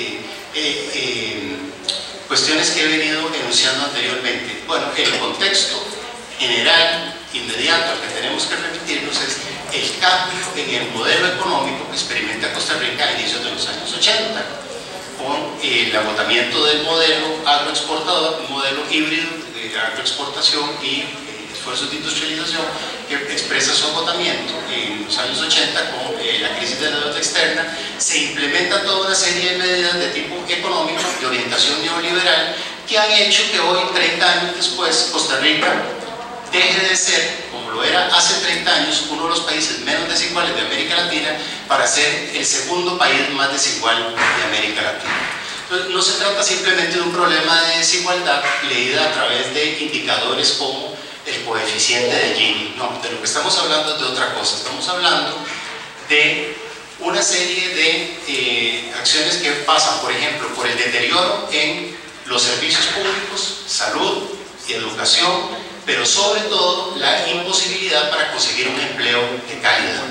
cuestiones que he venido enunciando anteriormente? Bueno, el contexto general, inmediato, al que tenemos que remitirnos es el cambio en el modelo económico que experimenta Costa Rica a inicios de los años 80, con el agotamiento del modelo agroexportador, un modelo híbrido de agroexportación y esfuerzos de industrialización que expresa su agotamiento en los años 80 con la crisis de la deuda externa. Se implementa toda una serie de medidas de tipo económico, de orientación neoliberal, que han hecho que hoy, 30 años después, Costa Rica deje de ser, como lo era hace 30 años, uno de los países menos desiguales de América Latina para ser el segundo país más desigual de América Latina. Entonces, no se trata simplemente de un problema de desigualdad leída a través de indicadores como el coeficiente de Gini. No, de lo que estamos hablando es de otra cosa. Estamos hablando de una serie de acciones que pasan, por ejemplo, por el deterioro en los servicios públicos, salud y educación, pero sobre todo la imposibilidad para conseguir un empleo de calidad.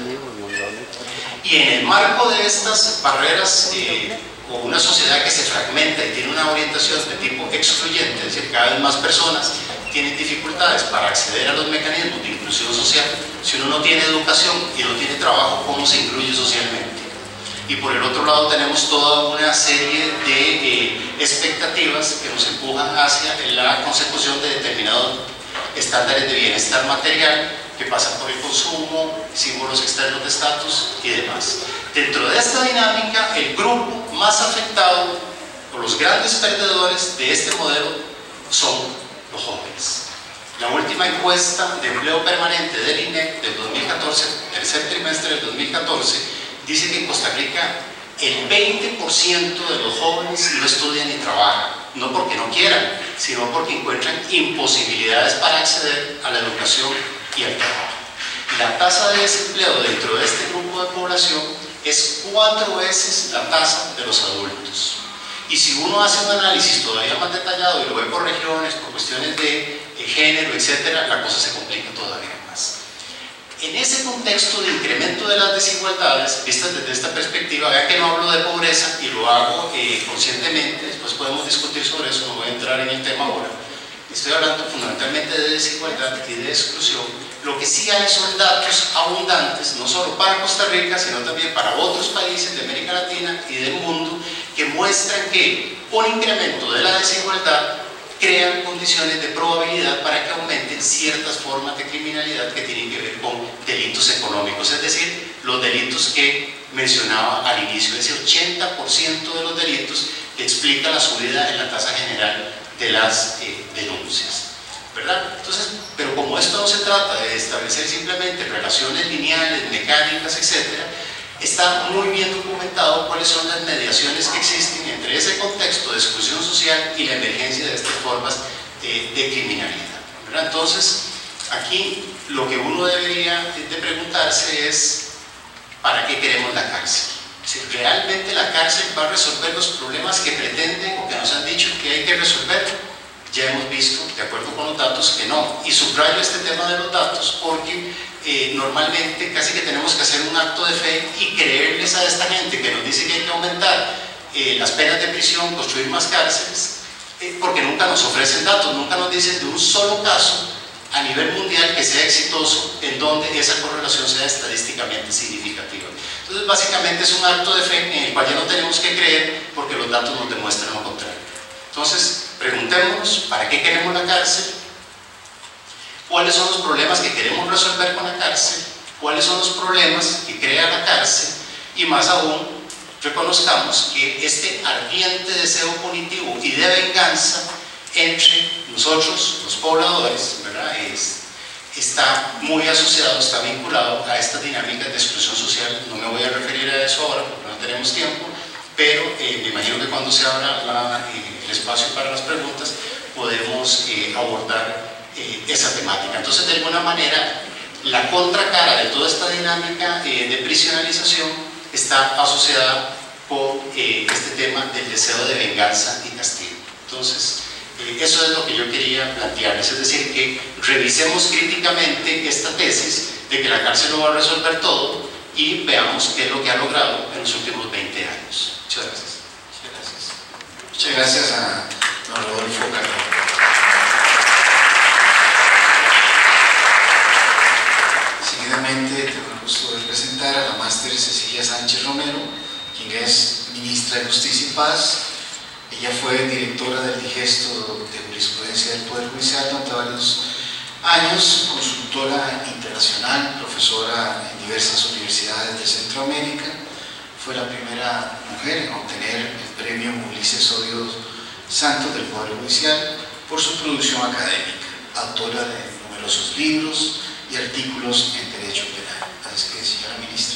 Y en el marco de estas barreras, o una sociedad que se fragmenta y tiene una orientación de tipo excluyente, es decir, cada vez más personas tienen dificultades para acceder a los mecanismos de inclusión social. Si uno no tiene educación y no tiene trabajo, ¿cómo se incluye socialmente? Y por el otro lado tenemos toda una serie de expectativas que nos empujan hacia la consecución de determinados estándares de bienestar material que pasan por el consumo, símbolos externos de estatus y demás. Dentro de esta dinámica, el grupo más afectado o los grandes perdedores de este modelo son los jóvenes. La última encuesta de empleo permanente del INEC del 2014, tercer trimestre del 2014, dice que en Costa Rica el 20% de los jóvenes no estudian ni trabajan, no porque no quieran, sino porque encuentran imposibilidades para acceder a la educación y al trabajo. La tasa de desempleo dentro de este grupo de población es 4 veces la tasa de los adultos. Y si uno hace un análisis todavía más detallado y lo ve por regiones, por cuestiones de género, etcétera, la cosa se complica todavía más. En ese contexto de incremento de las desigualdades, vistas desde esta perspectiva, vean que no hablo de pobreza y lo hago conscientemente, después podemos discutir sobre eso, no voy a entrar en el tema ahora. Estoy hablando fundamentalmente de desigualdad y de exclusión. Lo que sí hay son datos abundantes, no solo para Costa Rica, sino también para otros países de América Latina y del mundo, que muestran que un incremento de la desigualdad crea condiciones de probabilidad para que aumenten ciertas formas de criminalidad que tienen que ver con delitos económicos, es decir, los delitos que mencionaba al inicio, ese 80% de los delitos que explica la subida en la tasa general de las denuncias, ¿verdad? Entonces, pero como esto no se trata de establecer simplemente relaciones lineales, mecánicas, etcétera, está muy bien documentado cuáles son las mediaciones que existen entre ese contexto de exclusión social y la emergencia de estas formas de criminalidad, ¿verdad? Entonces, aquí lo que uno debería de preguntarse es ¿para qué queremos la cárcel? Si realmente la cárcel va a resolver los problemas que pretenden o que nos han dicho que hay que resolver, ya hemos visto, de acuerdo con los datos, que no. Y subrayo este tema de los datos porque normalmente casi que tenemos que hacer un acto de fe y creerles a esta gente que nos dice que hay que aumentar las penas de prisión, construir más cárceles, porque nunca nos ofrecen datos, nunca nos dicen de un solo caso a nivel mundial que sea exitoso en donde esa correlación sea estadísticamente significativa. Entonces básicamente es un acto de fe en el cual ya no tenemos que creer porque los datos nos demuestran lo contrario. Entonces preguntémonos, ¿para qué queremos la cárcel? ¿Cuáles son los problemas que queremos resolver con la cárcel? ¿Cuáles son los problemas que crea la cárcel? Y más aún, reconozcamos que este ardiente deseo punitivo y de venganza entre nosotros, los pobladores, ¿verdad? Está muy asociado, está vinculado a estas dinámicas de exclusión social. No me voy a referir a eso ahora porque no tenemos tiempo, pero me imagino que cuando se abra el espacio para las preguntas podemos abordar esa temática. Entonces, de alguna manera, la contracara de toda esta dinámica de prisionalización está asociada con este tema del deseo de venganza y castigo. Entonces, eso es lo que yo quería plantearles, es decir, que revisemos críticamente esta tesis de que la cárcel no va a resolver todo y veamos qué es lo que ha logrado en los últimos 20 años. Muchas gracias. Muchas gracias a don Rodolfo Cardona. Seguidamente tengo el gusto de presentar a la máster Cecilia Sánchez Romero, quien es ministra de Justicia y Paz. Ella fue directora del Digesto de Jurisprudencia del Poder Judicial durante varios años, consultora internacional, profesora en diversas universidades de Centroamérica. Fue la primera mujer en obtener el premio Ulises Odio Santos del Poder Judicial por su producción académica, autora de numerosos libros y artículos en Derecho Penal. Así que, señora ministra.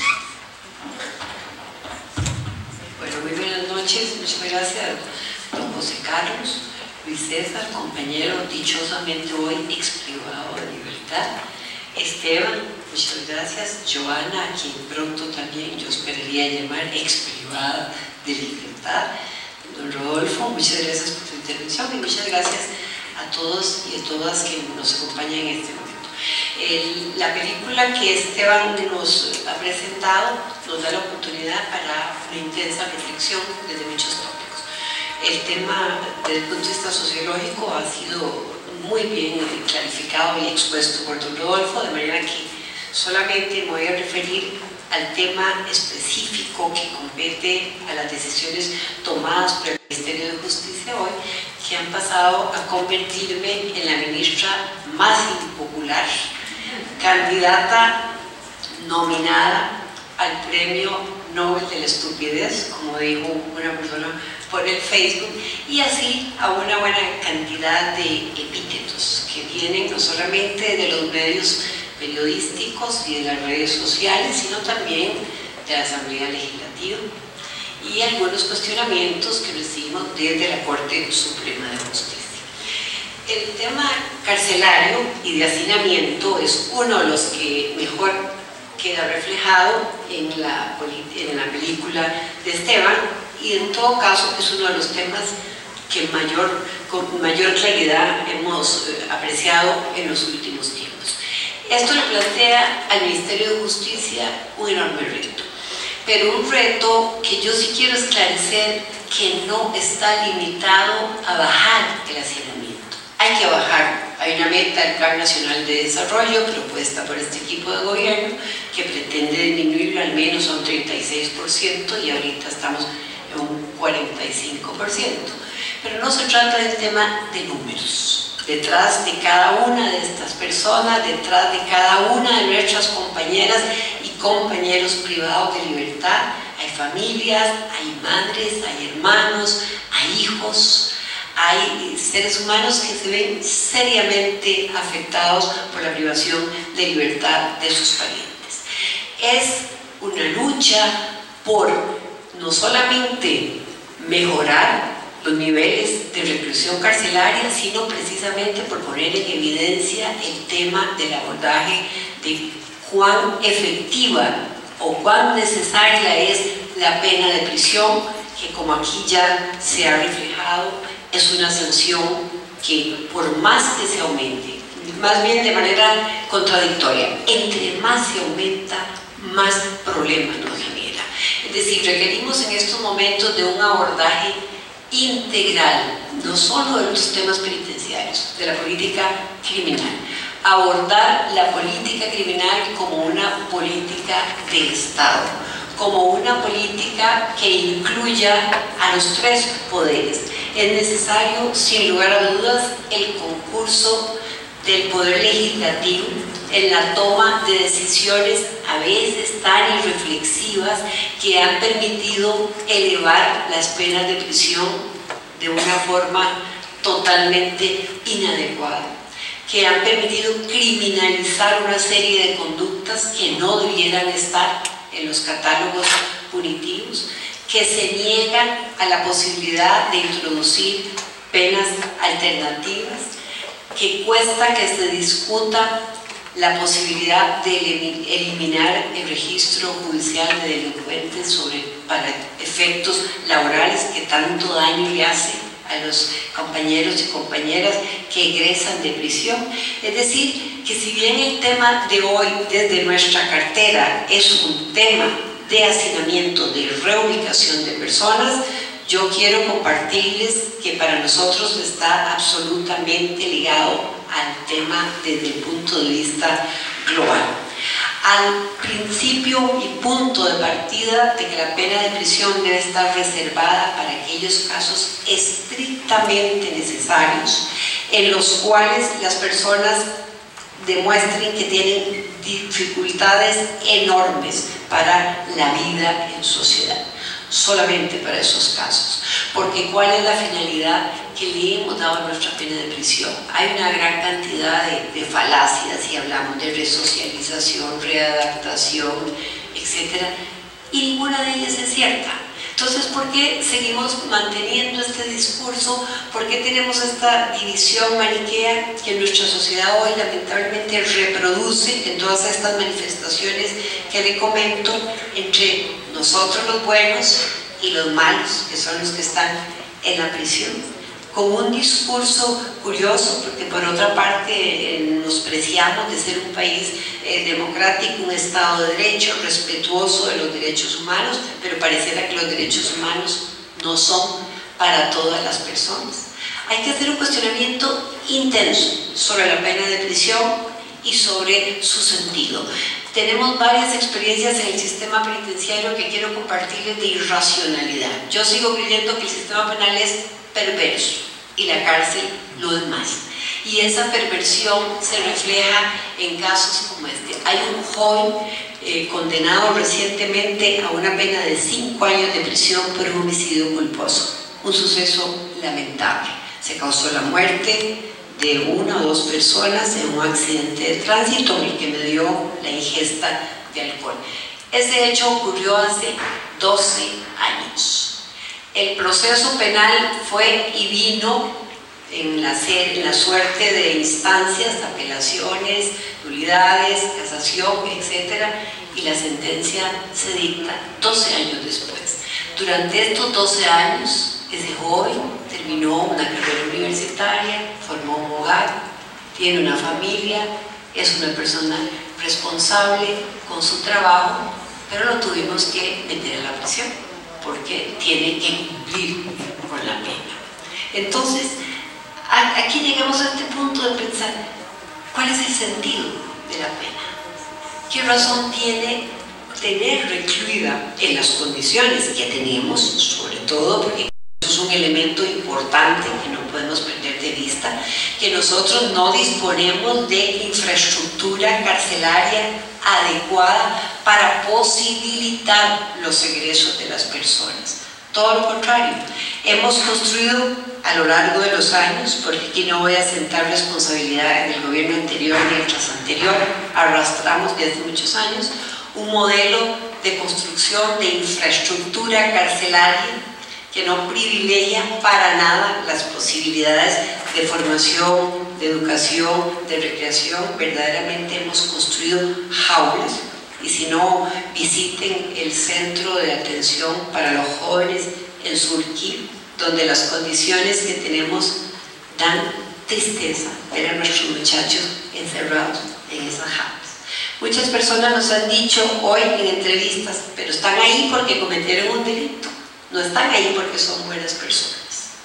Bueno, muy buenas noches, muchas gracias, don José Carlos, Luis César, compañero dichosamente hoy exprivado de libertad, Esteban, muchas gracias, Joana, a quien pronto también yo esperaría llamar exprivada de libertad, don Rodolfo, muchas gracias por tu intervención y muchas gracias a todos y a todas que nos acompañan en este momento. La película que Esteban nos ha presentado nos da la oportunidad para una intensa reflexión desde muchos tópicos. El tema desde el punto de vista sociológico ha sido muy bien clarificado y expuesto por don Rodolfo, de manera que solamente me voy a referir al tema específico que compete a las decisiones tomadas por el Ministerio de Justicia hoy, que han pasado a convertirme en la ministra más impopular, candidata nominada al Premio Nobel de la Estupidez, como dijo una persona por el Facebook, y así a una buena cantidad de epítetos que vienen no solamente de los medios periodísticos y de las redes sociales, sino también de la Asamblea Legislativa y algunos cuestionamientos que recibimos desde la Corte Suprema de Justicia. El tema carcelario y de hacinamiento es uno de los que mejor queda reflejado en la película de Esteban, y en todo caso es uno de los temas que con mayor claridad hemos apreciado en los últimos tiempos. Esto le plantea al Ministerio de Justicia un enorme reto, pero un reto que yo sí quiero esclarecer que no está limitado a bajar el hacinamiento. Hay que bajar. Hay una meta del Plan Nacional de Desarrollo propuesta por este equipo de gobierno que pretende disminuir al menos a un 36% y ahorita estamos en un 45%. Pero no se trata de un tema de números. Detrás de cada una de estas personas, detrás de cada una de nuestras compañeras y compañeros privados de libertad, hay familias, hay madres, hay hermanos, hay hijos, hay seres humanos que se ven seriamente afectados por la privación de libertad de sus parientes. Es una lucha por no solamente mejorar los niveles de reclusión carcelaria, sino precisamente por poner en evidencia el tema del abordaje de cuán efectiva o cuán necesaria es la pena de prisión, que como aquí ya se ha reflejado, es una sanción que por más que se aumente, más bien de manera contradictoria, entre más se aumenta, más problemas nos genera. Es decir, requerimos en estos momentos de un abordaje integral, no solo de los temas penitenciarios, de la política criminal. Abordar la política criminal como una política de Estado, como una política que incluya a los tres poderes. Es necesario, sin lugar a dudas, el concurso del poder legislativo en la toma de decisiones a veces tan irreflexivas que han permitido elevar las penas de prisión de una forma totalmente inadecuada, que han permitido criminalizar una serie de conductas que no debieran estar en los catálogos punitivos, que se niegan a la posibilidad de introducir penas alternativas, que cuesta que se discuta la posibilidad de eliminar el registro judicial de delincuentes para efectos laborales que tanto daño le hace a los compañeros y compañeras que egresan de prisión. Es decir, que si bien el tema de hoy desde nuestra cartera es un tema de hacinamiento, de reubicación de personas, yo quiero compartirles que para nosotros está absolutamente ligado al tema desde el punto de vista global. Al principio y punto de partida de que la pena de prisión debe estar reservada para aquellos casos estrictamente necesarios, en los cuales las personas demuestren que tienen dificultades enormes para la vida en sociedad. Solamente para esos casos, porque ¿cuál es la finalidad que le hemos dado a nuestra pena de prisión? Hay una gran cantidad de falacias y hablamos de resocialización, readaptación, etc. Y ninguna de ellas es cierta. Entonces, ¿por qué seguimos manteniendo este discurso? ¿Por qué tenemos esta división maniquea que nuestra sociedad hoy lamentablemente reproduce en todas estas manifestaciones que le comento entre nosotros los buenos y los malos, que son los que están en la prisión? Con un discurso curioso, porque por otra parte nos preciamos de ser un país democrático, un Estado de Derecho, respetuoso de los derechos humanos, pero pareciera que los derechos humanos no son para todas las personas. Hay que hacer un cuestionamiento intenso sobre la pena de prisión y sobre su sentido. Tenemos varias experiencias en el sistema penitenciario que quiero compartirles de irracionalidad. Yo sigo creyendo que el sistema penal es perverso y la cárcel lo es más. Y esa perversión se refleja en casos como este. Hay un joven condenado recientemente a una pena de 5 años de prisión por un homicidio culposo. Un suceso lamentable. Se causó la muerte de 1 o 2 personas en un accidente de tránsito en el que me dio la ingesta de alcohol. Ese hecho ocurrió hace 12 años. El proceso penal fue y vino en la suerte de instancias, apelaciones, nulidades, casación, etc. y la sentencia se dicta 12 años después. Durante estos 12 años, ese joven terminó una carrera universitaria, formó un hogar, tiene una familia, es una persona responsable con su trabajo, pero lo tuvimos que meter a la prisión porque tiene que cumplir con la pena. Entonces, aquí llegamos a este punto de pensar, ¿cuál es el sentido de la pena? ¿Qué razón tiene tener recluida en las condiciones que tenemos, sobre todo porque eso es un elemento importante que no podemos perder de vista, que nosotros no disponemos de infraestructura carcelaria adecuada para posibilitar los egresos de las personas? Todo lo contrario, hemos construido a lo largo de los años, porque aquí no voy a sentar responsabilidad en el gobierno anterior ni el tras anterior, arrastramos desde muchos años un modelo de construcción de infraestructura carcelaria que no privilegia para nada las posibilidades de formación, de educación, de recreación. Verdaderamente hemos construido jaulas, y si no, visiten el centro de atención para los jóvenes en Surquí, donde las condiciones que tenemos dan tristeza ver a nuestros muchachos encerrados en esas jaulas. Muchas personas nos han dicho hoy en entrevistas, pero están ahí porque cometieron un delito, no están ahí porque son buenas personas.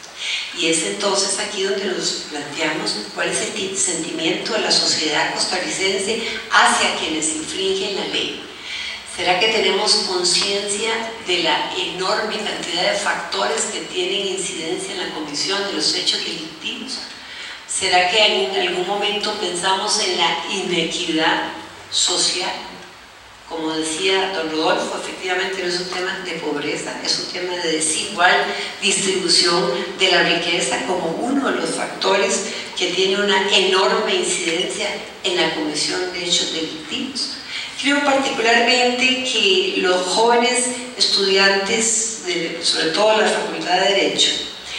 Y es entonces aquí donde nos planteamos cuál es el sentimiento de la sociedad costarricense hacia quienes infringen la ley. ¿Será que tenemos conciencia de la enorme cantidad de factores que tienen incidencia en la comisión de los hechos delictivos? ¿Será que en algún momento pensamos en la inequidad social? Como decía don Rodolfo, efectivamente no es un tema de pobreza, es un tema de desigual distribución de la riqueza como uno de los factores que tiene una enorme incidencia en la comisión de hechos delictivos. Creo particularmente que los jóvenes estudiantes, sobre todo en la Facultad de Derecho,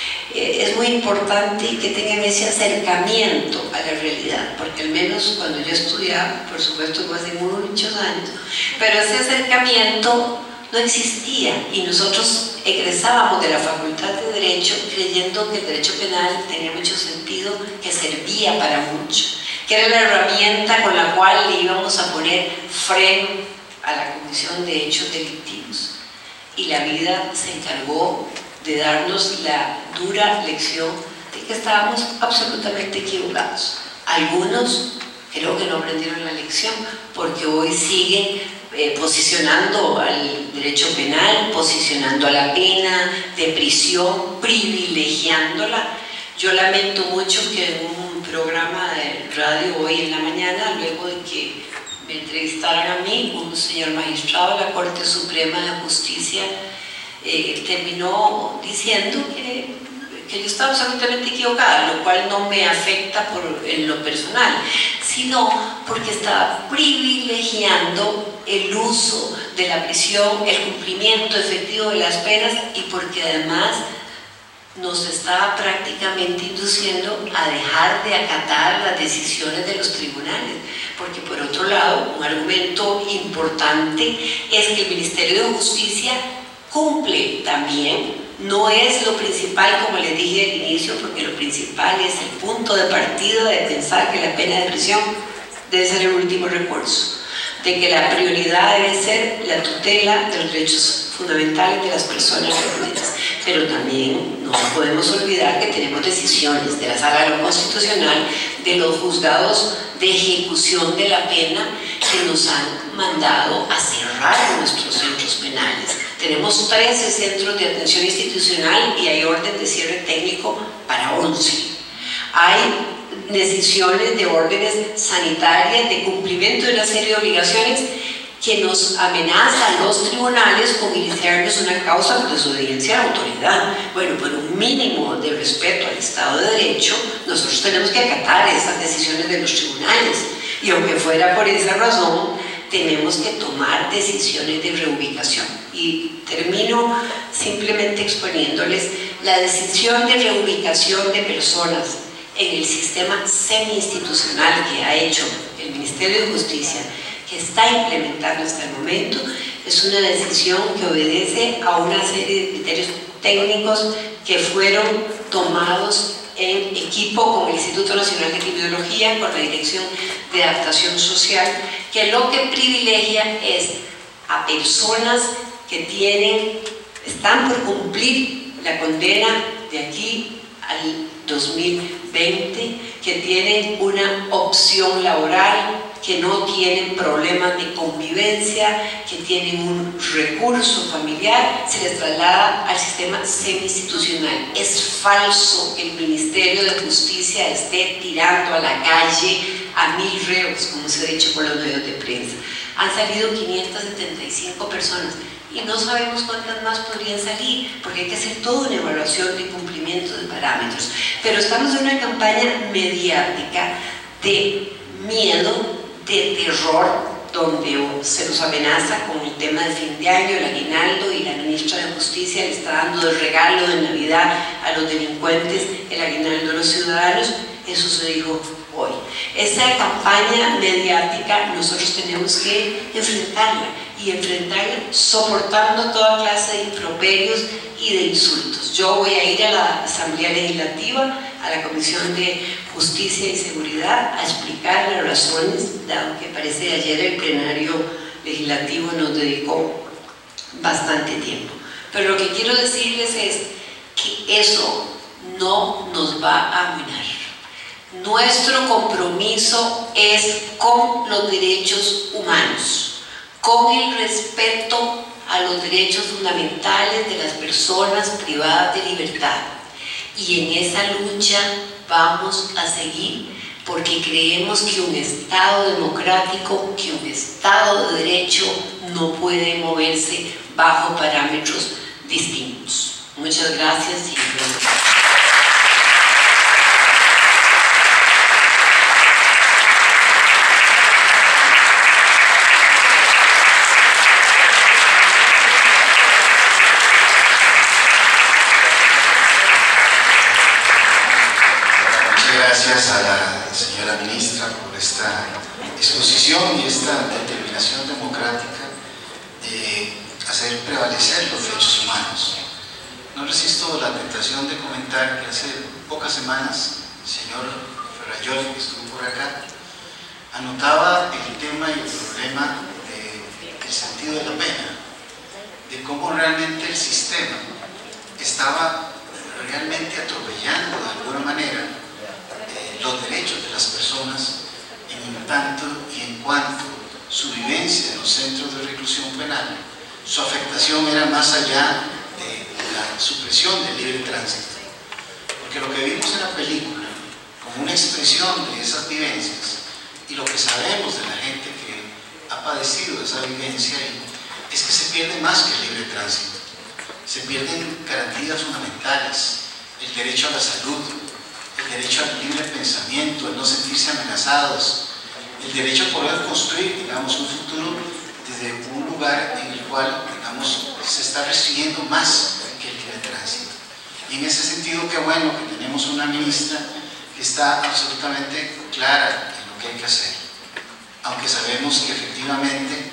es muy importante que tengan ese acercamiento a la realidad, porque al menos cuando yo estudiaba, por supuesto fue hace muchos años, pero ese acercamiento no existía y nosotros egresábamos de la Facultad de Derecho creyendo que el derecho penal tenía mucho sentido, que servía para mucho, que era la herramienta con la cual le íbamos a poner freno a la comisión de hechos delictivos. Y la vida se encargó de darnos la dura lección de que estábamos absolutamente equivocados. Algunos creo que no aprendieron la lección porque hoy siguen posicionando al derecho penal, posicionando a la pena de prisión, privilegiándola. Yo lamento mucho que en un programa de radio hoy en la mañana, luego de que me entrevistaran a mí, un señor magistrado de la Corte Suprema de Justicia terminó diciendo que yo estaba absolutamente equivocada, lo cual no me afecta en lo personal, sino porque estaba privilegiando el uso de la prisión, el cumplimiento efectivo de las penas y porque además nos estaba prácticamente induciendo a dejar de acatar las decisiones de los tribunales, porque por otro lado, un argumento importante es que el Ministerio de Justicia cumple también, no es lo principal como les dije al inicio, porque lo principal es el punto de partida de pensar que la pena de prisión debe ser el último recurso, de que la prioridad debe ser la tutela de los derechos fundamentales de las personas recluidas. Pero también no podemos olvidar que tenemos decisiones de la Sala de lo Constitucional, de los juzgados de ejecución de la pena, que nos han mandado a cerrar nuestros centros penales. Tenemos 13 centros de atención institucional y hay orden de cierre técnico para 11. Hay decisiones de órdenes sanitarias, de cumplimiento de una serie de obligaciones que nos amenazan los tribunales con iniciarnos una causa por desobediencia a la autoridad. Bueno, por un mínimo de respeto al Estado de Derecho, nosotros tenemos que acatar esas decisiones de los tribunales. Y aunque fuera por esa razón, tenemos que tomar decisiones de reubicación. Y termino simplemente exponiéndoles la decisión de reubicación de personas en el sistema semi-institucional que ha hecho el Ministerio de Justicia, que está implementando hasta el momento. Es una decisión que obedece a una serie de criterios técnicos que fueron tomados en equipo con el Instituto Nacional de Epidemiología, con la Dirección de Adaptación Social, que lo que privilegia es a personas que están por cumplir la condena de aquí al 2020, que tienen una opción laboral, que no tienen problemas de convivencia, que tienen un recurso familiar, se les traslada al sistema semi-institucional. Es falso que el Ministerio de Justicia esté tirando a la calle a 1000 reos, como se ha dicho por los medios de prensa. Han salido 575 personas y no sabemos cuántas más podrían salir, porque hay que hacer toda una evaluación de cumplimiento de parámetros. Pero estamos en una campaña mediática de miedo, de terror, donde se nos amenaza con el tema del fin de año, el aguinaldo, y la ministra de Justicia le está dando de regalo de Navidad a los delincuentes el aguinaldo a los ciudadanos. Eso se dijo hoy. Esa campaña mediática nosotros tenemos que enfrentarla, y enfrentarla soportando toda clase de improperios y de insultos. Yo voy a ir a la Asamblea Legislativa, a la Comisión de Justicia y Seguridad, a explicar las razones, dado que parece que ayer el plenario legislativo nos dedicó bastante tiempo. Pero lo que quiero decirles es que eso no nos va a arruinar. Nuestro compromiso es con los derechos humanos, con el respeto a los derechos fundamentales de las personas privadas de libertad. Y en esa lucha vamos a seguir, porque creemos que un Estado democrático, que un Estado de derecho no puede moverse bajo parámetros distintos. Muchas gracias y gracias a la señora ministra por esta exposición y esta determinación democrática de hacer prevalecer los derechos humanos. No resisto la tentación de comentar que hace pocas semanas el señor Ferrayol, que estuvo por acá, anotaba el tema y el problema del sentido de la pena, de cómo realmente el sistema estaba realmente atropellando de alguna manera los derechos de las personas en tanto y en cuanto su vivencia en los centros de reclusión penal, su afectación era más allá de la supresión del libre tránsito. Porque lo que vimos en la película, como una expresión de esas vivencias, y lo que sabemos de la gente que ha padecido esa vivencia, es que se pierde más que el libre tránsito. Se pierden garantías fundamentales, el derecho a la salud, el derecho al libre pensamiento, el no sentirse amenazados, el derecho a poder construir, digamos, un futuro desde un lugar en el cual, digamos, se está restringiendo más que el libre tránsito. Y en ese sentido, qué bueno que tenemos una ministra que está absolutamente clara en lo que hay que hacer, aunque sabemos que efectivamente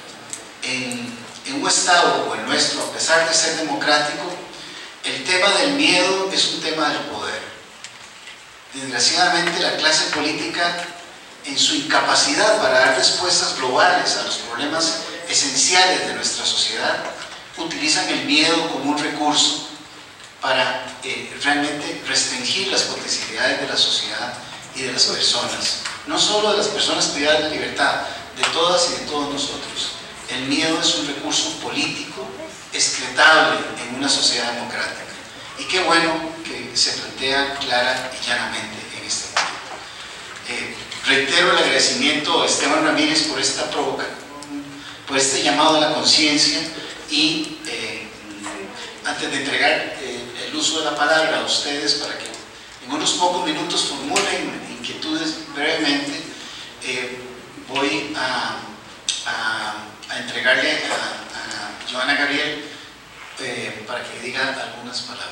en un Estado como el nuestro, a pesar de ser democrático, el tema del miedo es un tema del poder. Desgraciadamente, la clase política, en su incapacidad para dar respuestas globales a los problemas esenciales de nuestra sociedad, utilizan el miedo como un recurso para realmente restringir las potencialidades de la sociedad y de las personas, no solo de las personas privadas de libertad, de todas y de todos nosotros. El miedo es un recurso político excretable en una sociedad democrática. Y qué bueno que se plantea clara y llanamente en este momento. Reitero el agradecimiento a Esteban Ramírez por esta por este llamado a la conciencia, y antes de entregar el uso de la palabra a ustedes para que en unos pocos minutos formulen inquietudes brevemente, voy a entregarle a Joana Gabriel para que diga algunas palabras.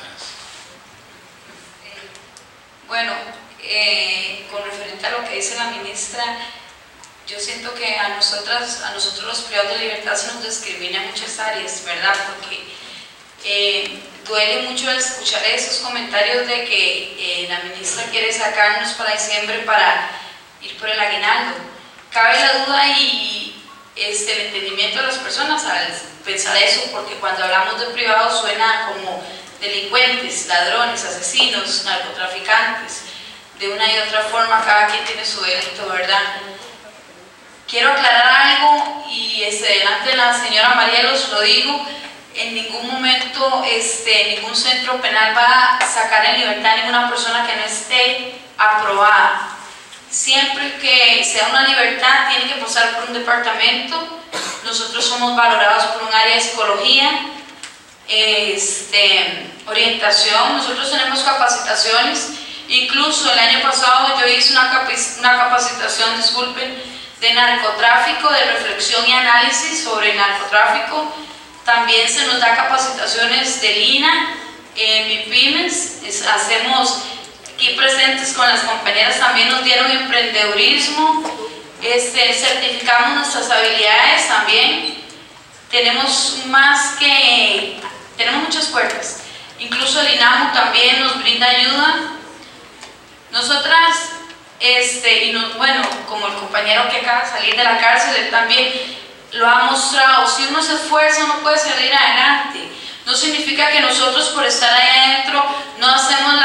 Bueno, con referente a lo que dice la ministra, yo siento que a nosotros los privados de libertad se nos discrimina en muchas áreas, ¿verdad? Porque duele mucho escuchar esos comentarios de que la ministra quiere sacarnos para diciembre para ir por el aguinaldo. Cabe la duda y el entendimiento de las personas al pensar eso, porque cuando hablamos de privados suena como delincuentes, ladrones, asesinos, narcotraficantes. De una y otra forma, cada quien tiene su delito, ¿verdad? Quiero aclarar algo y delante de la señora Marielos lo digo, en ningún momento ningún centro penal va a sacar en libertad a ninguna persona que no esté aprobada. Siempre que sea una libertad tiene que pasar por un departamento. Nosotros somos valorados por un área de psicología, orientación. Nosotros tenemos capacitaciones. Incluso el año pasado yo hice una capacitación, de narcotráfico, de reflexión y análisis sobre narcotráfico. También se nos da capacitaciones de Lina, MIPYMES, hacemos aquí presentes con las compañeras, también nos dieron emprendedurismo, certificamos nuestras habilidades también, tenemos muchas puertas, incluso el INAMU también nos brinda ayuda. Nosotras, como el compañero que acaba de salir de la cárcel, él también lo ha mostrado, si uno se esfuerza uno puede salir adelante. No significa que nosotros por estar ahí adentro no hacemos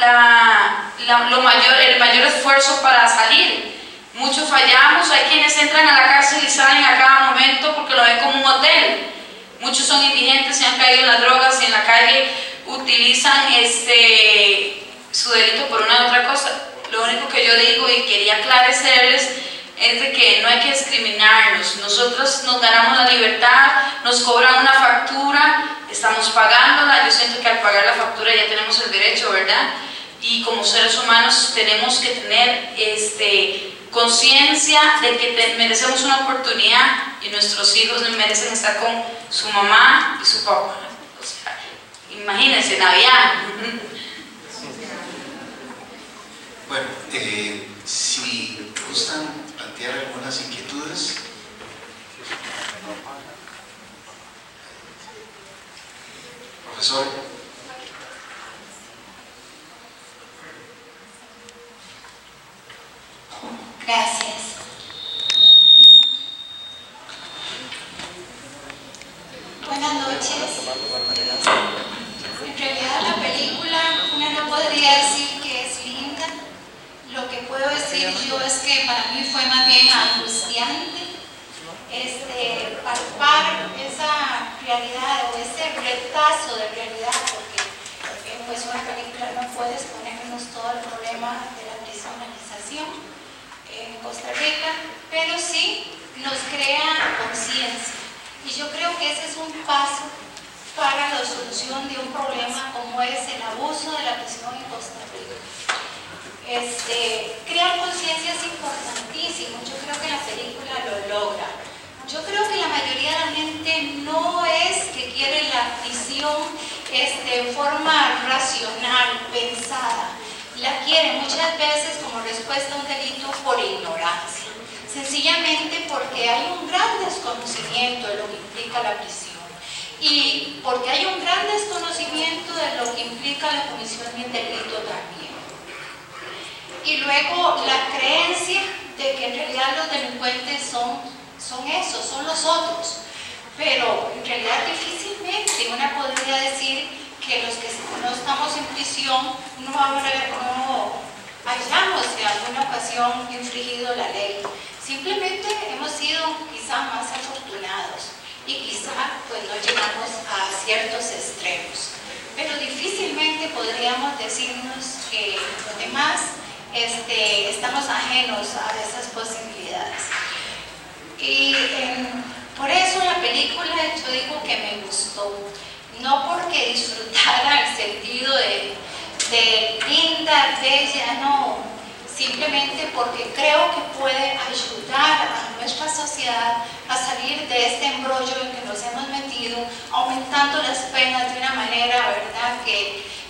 el mayor esfuerzo para salir. Muchos fallamos, hay quienes entran a la cárcel y salen a cada momento porque lo ven como un hotel. Muchos son indigentes, se han caído en las drogas y en la calle utilizan su delito por una u otra cosa. Lo único que yo digo y quería aclararles es de que no hay que discriminarnos. Nosotros nos ganamos la libertad, nos cobran una factura, estamos pagándola. Yo siento que al pagar la factura ya tenemos el derecho, ¿verdad? Y como seres humanos tenemos que tener conciencia de que merecemos una oportunidad y nuestros hijos merecen estar con su mamá y su papá. O sea, imagínense, Navidad. Bueno, si gustan plantear algunas inquietudes. Profesor. Gracias. Buenas noches. En realidad la película uno no podría decir que es linda. Lo que puedo decir yo es que para mí fue más bien angustiante palpar esa realidad o ese retazo de realidad, porque pues una película no puede exponernos todo el problema de la prisionalización en Costa Rica, pero sí nos crea conciencia, y yo creo que ese es un paso para la solución de un problema como es el abuso de la prisión en Costa Rica. Crear conciencia es importantísimo. Yo creo que la película lo logra. Yo creo que la mayoría de la gente no es que quiere la prisión en forma racional, pensada. La quiere muchas veces como respuesta a un delito por ignorancia, sencillamente porque hay un gran desconocimiento de lo que implica la prisión y porque hay un gran desconocimiento de lo que implica la comisión de un delito también. Y luego la creencia de que en realidad los delincuentes son los otros, pero en realidad difícilmente uno podría decir que los que no estamos en prisión no hayamos en alguna ocasión infringido la ley. Simplemente hemos sido quizá más afortunados y quizá pues no llegamos a ciertos extremos, pero difícilmente podríamos decirnos que los demás estamos ajenos a esas posibilidades. Y por eso la película yo digo que me gustó, no porque disfrutara el sentido de linda, bella, no, simplemente porque creo que puede ayudar a nuestra sociedad a salir de este embrollo en que nos hemos metido, aumentando las penas de una manera, ¿verdad?, que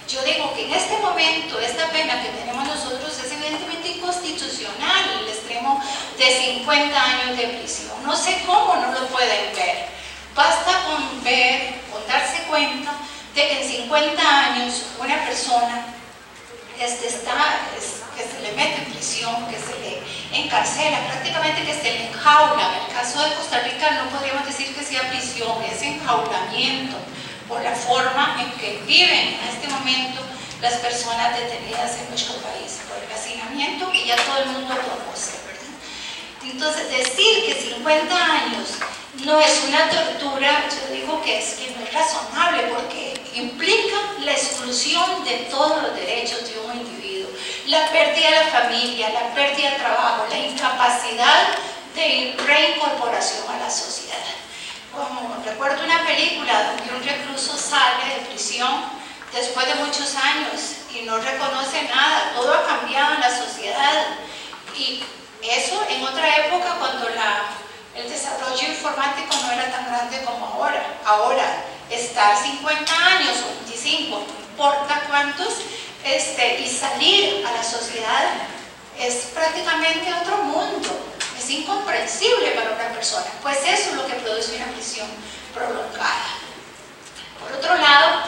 Yo digo que en este momento esta pena que tenemos nosotros es evidentemente inconstitucional, el extremo de 50 años de prisión. No sé cómo no lo pueden ver. Basta con ver, con darse cuenta de que en 50 años una persona que se le mete en prisión, que se le encarcela, prácticamente que se le enjaula. En el caso de Costa Rica no podríamos decir que sea prisión, es enjaulamiento, por la forma en que viven en este momento las personas detenidas en nuestro país, por el hacinamiento que ya todo el mundo conoce, ¿verdad? Entonces, decir que 50 años no es una tortura, yo digo que no es razonable, porque implica la exclusión de todos los derechos de un individuo, la pérdida de la familia, la pérdida de trabajo, la incapacidad de reincorporación a la sociedad. Como recuerdo una película donde un recluso sale de prisión después de muchos años y no reconoce nada, todo ha cambiado en la sociedad, y eso en otra época cuando el desarrollo informático no era tan grande como ahora. Ahora, estar 50 años o 25, no importa cuántos, y salir a la sociedad es prácticamente otro mundo. Es incomprensible para una persona, pues eso es lo que produce una prisión prolongada. Por otro lado,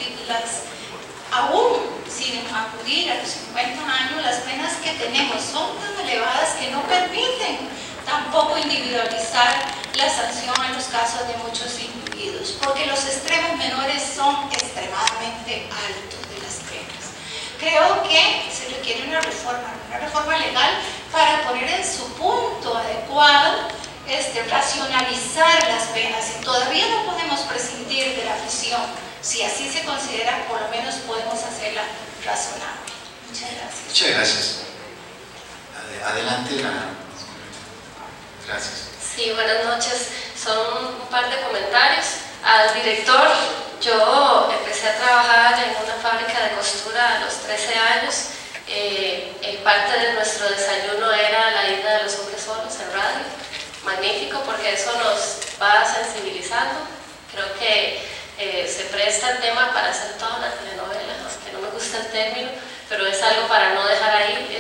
aún sin acudir a los 50 años, las penas que tenemos son tan elevadas que no permiten tampoco individualizar la sanción en los casos de muchos individuos, porque los extremos menores son extremadamente altos de las penas. Creo que se requiere una reforma legal para poner en su punto adecuado, racionalizar las penas, y todavía no podemos prescindir de la prisión. Si así se considera, por lo menos podemos hacerla razonable. Muchas gracias. Muchas gracias. Adelante. Gracias. Sí, buenas noches. Son un par de comentarios. Al director, yo empecé a trabajar en una fábrica de costura a los 13 años. Parte de nuestro desayuno era la isla de los hombres solos en radio. Magnífico, porque eso nos va sensibilizando. Creo que se presta el tema para hacer toda una telenovela, aunque no me gusta el término, pero es algo para no dejar ahí.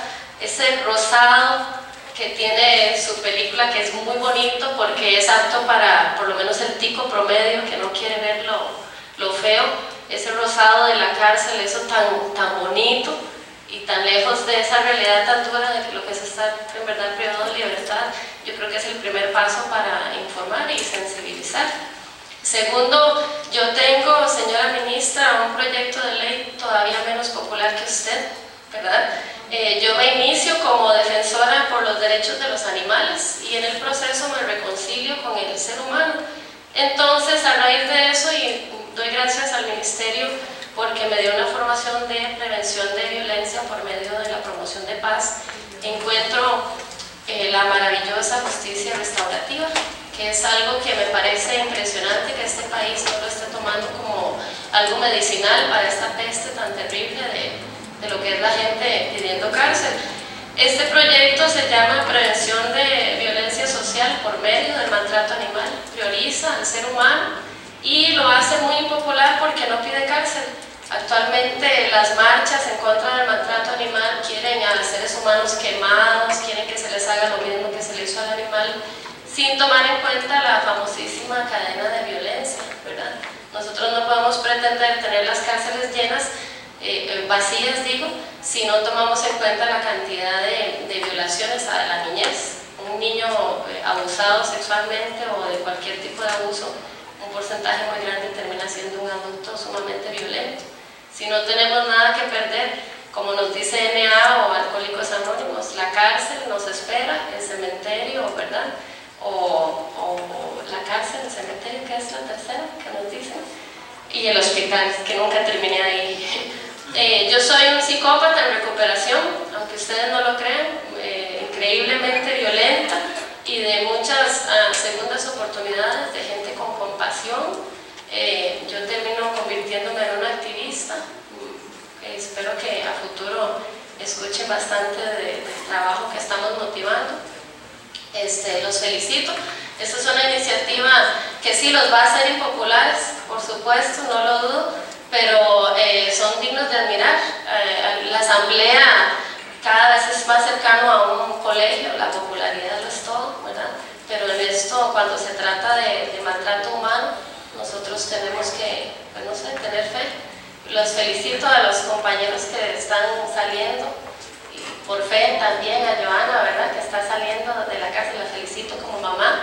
Ese rosado que tiene su película, que es muy bonito porque es apto para por lo menos el tico promedio que no quiere ver lo feo, ese rosado de la cárcel, eso tan bonito y tan lejos de esa realidad tan dura de lo que es estar en verdad privado de libertad. Yo creo que es el primer paso para informar y sensibilizar. Segundo, yo tengo, señora ministra, un proyecto de ley todavía menos popular que usted, ¿verdad? Yo me inicio como defensora por los derechos de los animales y en el proceso me reconcilio con el ser humano. Entonces, a raíz de eso, y doy gracias al Ministerio porque me dio una formación de prevención de violencia por medio de la promoción de paz, encuentro la maravillosa justicia restaurativa, que es algo que me parece impresionante que este país no lo esté tomando como algo medicinal para esta peste tan terrible de lo que es la gente pidiendo cárcel. Este proyecto se llama Prevención de Violencia Social por medio del maltrato animal, prioriza al ser humano y lo hace muy impopular porque no pide cárcel. Actualmente las marchas en contra del maltrato animal quieren a los seres humanos quemados, quieren que se les haga lo mismo que se le hizo al animal, sin tomar en cuenta la famosísima cadena de violencia, ¿verdad? Nosotros no podemos pretender tener las cárceles llenas, vacías digo, si no tomamos en cuenta la cantidad de violaciones a la niñez. Un niño abusado sexualmente o de cualquier tipo de abuso, un porcentaje muy grande termina siendo un adulto sumamente violento. Si no tenemos nada que perder, como nos dice NA o Alcohólicos Anónimos, la cárcel nos espera, el cementerio, ¿verdad? O la cárcel, el cementerio, que es la tercera que nos dicen, y el hospital, que nunca terminé ahí. Yo soy un psicópata en recuperación, aunque ustedes no lo crean, increíblemente violenta y de muchas segundas oportunidades, de gente con compasión. Yo termino convirtiéndome en una activista. Espero que a futuro escuchen bastante del trabajo que estamos motivando. Los felicito. Esta es una iniciativa que sí los va a hacer impopulares, por supuesto, no lo dudo, pero son cuando se trata de maltrato humano, nosotros tenemos que, pues no sé, tener fe. Los felicito a los compañeros que están saliendo, y por fe también a Joana, ¿verdad?, que está saliendo de la cárcel, la felicito como mamá.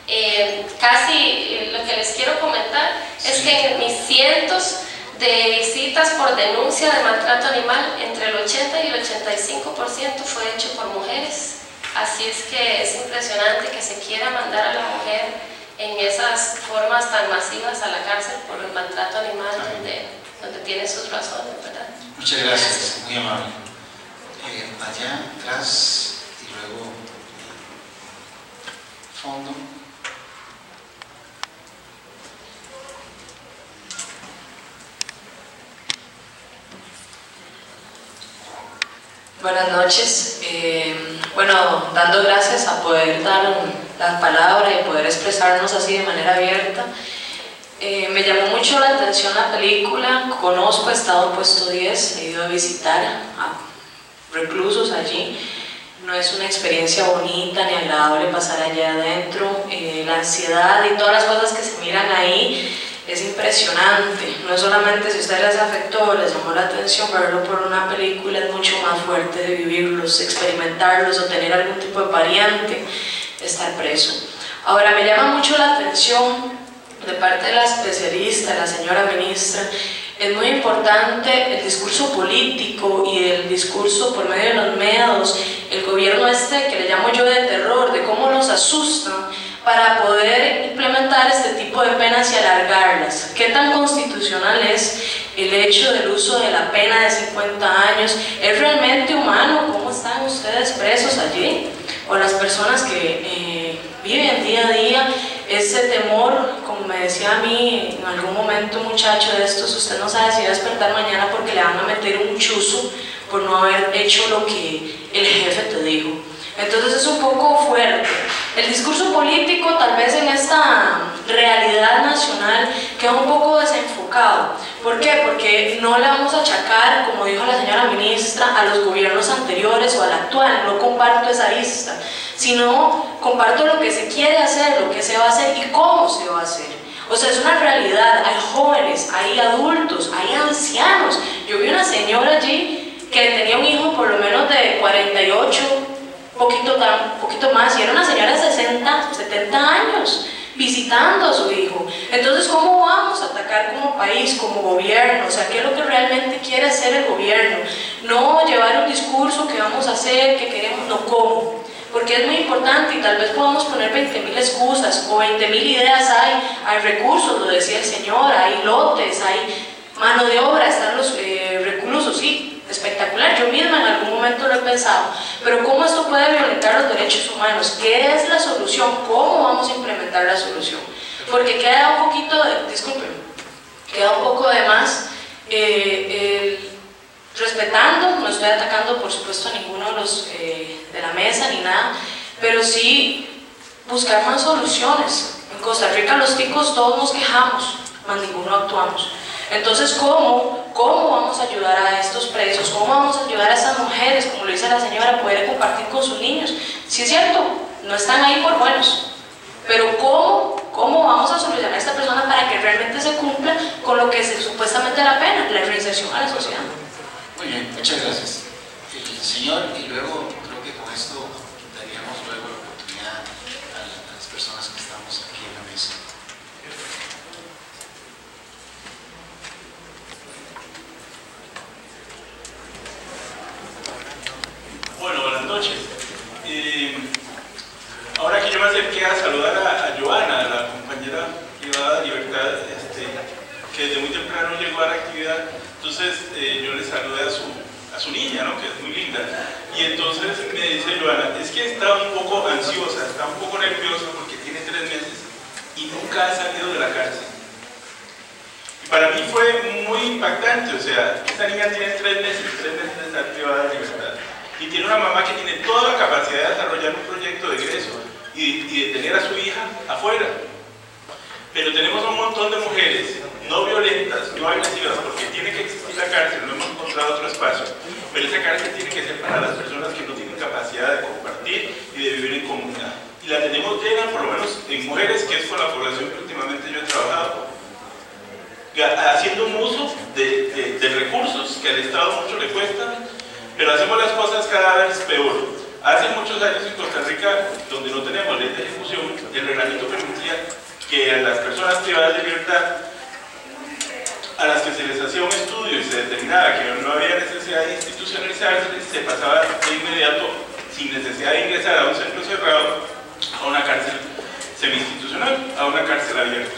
Casi lo que les quiero comentar es que en mis cientos de visitas por denuncia de maltrato animal, entre el 80 y el 85% fue hecho por mujeres. Así es que es impresionante que se quiera mandar a la mujer en esas formas tan masivas a la cárcel por el maltrato animal, donde tiene sus razones, ¿verdad? Muchas gracias, muy amable. Allá atrás y luego fondo. Buenas noches. Bueno, dando gracias a poder dar la palabra y poder expresarnos así de manera abierta. Me llamó mucho la atención la película. Conozco, he estado en puesto 10, he ido a visitar a reclusos allí. No es una experiencia bonita ni agradable pasar allá adentro. La ansiedad y todas las cosas que se miran ahí es impresionante. No solamente si a ustedes les afectó, les llamó la atención, verlo por una película es mucho más fuerte de vivirlos, experimentarlos o tener algún tipo de variante, estar preso. Ahora, me llama mucho la atención de parte de la especialista, la señora ministra, es muy importante el discurso político y el discurso por medio de los medios, el gobierno que le llamo yo de terror, de cómo nos asustan para poder implementar este tipo de penas y alargarlas. ¿Qué tan constitucional es el hecho del uso de la pena de 50 años? ¿Es realmente humano? ¿Cómo están ustedes presos allí? O las personas que viven día a día ese temor, como me decía a mí en algún momento un muchacho de estos, usted no sabe si va a despertar mañana porque le van a meter un chuzo por no haber hecho lo que el jefe te dijo. Entonces es un poco fuerte. El discurso político tal vez en esta realidad nacional queda un poco desenfocado. ¿Por qué? Porque no le vamos a achacar, como dijo la señora ministra, a los gobiernos anteriores o al actual. No comparto esa vista, sino comparto lo que se quiere hacer, lo que se va a hacer y cómo se va a hacer. O sea, es una realidad. Hay jóvenes, hay adultos, hay ancianos. Yo vi una señora allí que tenía un hijo por lo menos de 48, poquito más, y era una señora de 60, 70 años visitando a su hijo. Entonces, ¿cómo vamos a atacar como país, como gobierno? O sea, ¿qué es lo que realmente quiere hacer el gobierno? No llevar un discurso que vamos a hacer, que queremos, no cómo. Porque es muy importante y tal vez podamos poner 20.000 excusas o 20.000 ideas. Hay recursos, lo decía el señor, hay lotes, hay mano de obra, están los reclusos, sí. Espectacular, yo misma en algún momento lo he pensado, pero ¿cómo esto puede violentar los derechos humanos? ¿Qué es la solución? ¿Cómo vamos a implementar la solución? Porque queda un poquito de, disculpen, queda un poco de más, respetando, no estoy atacando por supuesto a ninguno de los de la mesa ni nada, pero sí buscar más soluciones. En Costa Rica los ticos todos nos quejamos, mas ninguno actuamos. Entonces, ¿cómo vamos a ayudar a estos presos? ¿Cómo vamos a ayudar a estas mujeres, como lo dice la señora, a poder compartir con sus niños? Sí es cierto, no están ahí por buenos, pero ¿cómo vamos a solucionar a esta persona para que realmente se cumpla con lo que es supuestamente la pena, la reinserción a la sociedad? Muy bien, muchas gracias. El señor, y luego creo que con esto daríamos luego la oportunidad a las personas que estamos aquí en la mesa. Bueno, buenas noches. Ahora que yo me acerqué a saludar a Joana, la compañera privada de Libertad, que desde muy temprano llegó a la actividad, entonces yo le saludé a su niña, ¿no?, que es muy linda, y entonces me dice Joana, es que está un poco ansiosa, está un poco nerviosa porque tiene 3 meses y nunca ha salido de la cárcel. Y para mí fue muy impactante, o sea, esta niña tiene 3 meses de estar privada de libertad. Y tiene una mamá que tiene toda la capacidad de desarrollar un proyecto de egreso y de tener a su hija afuera. Pero tenemos un montón de mujeres no violentas, no agresivas, porque tiene que existir la cárcel, no hemos encontrado otro espacio. Pero esa cárcel tiene que ser para las personas que no tienen capacidad de compartir y de vivir en comunidad. Y la tenemos llena, por lo menos en mujeres que al Estado mucho le cuestan, pero hacemos las cosas cada vez peor. Hace muchos años en Costa Rica, donde no teníamos ley de ejecución, el reglamento permitía que a las personas privadas de libertad, a las que se les hacía un estudio y se determinaba que no había necesidad de institucionalizarse, se pasaba de inmediato, sin necesidad de ingresar a un centro cerrado, a una cárcel semi-institucional, a una cárcel abierta.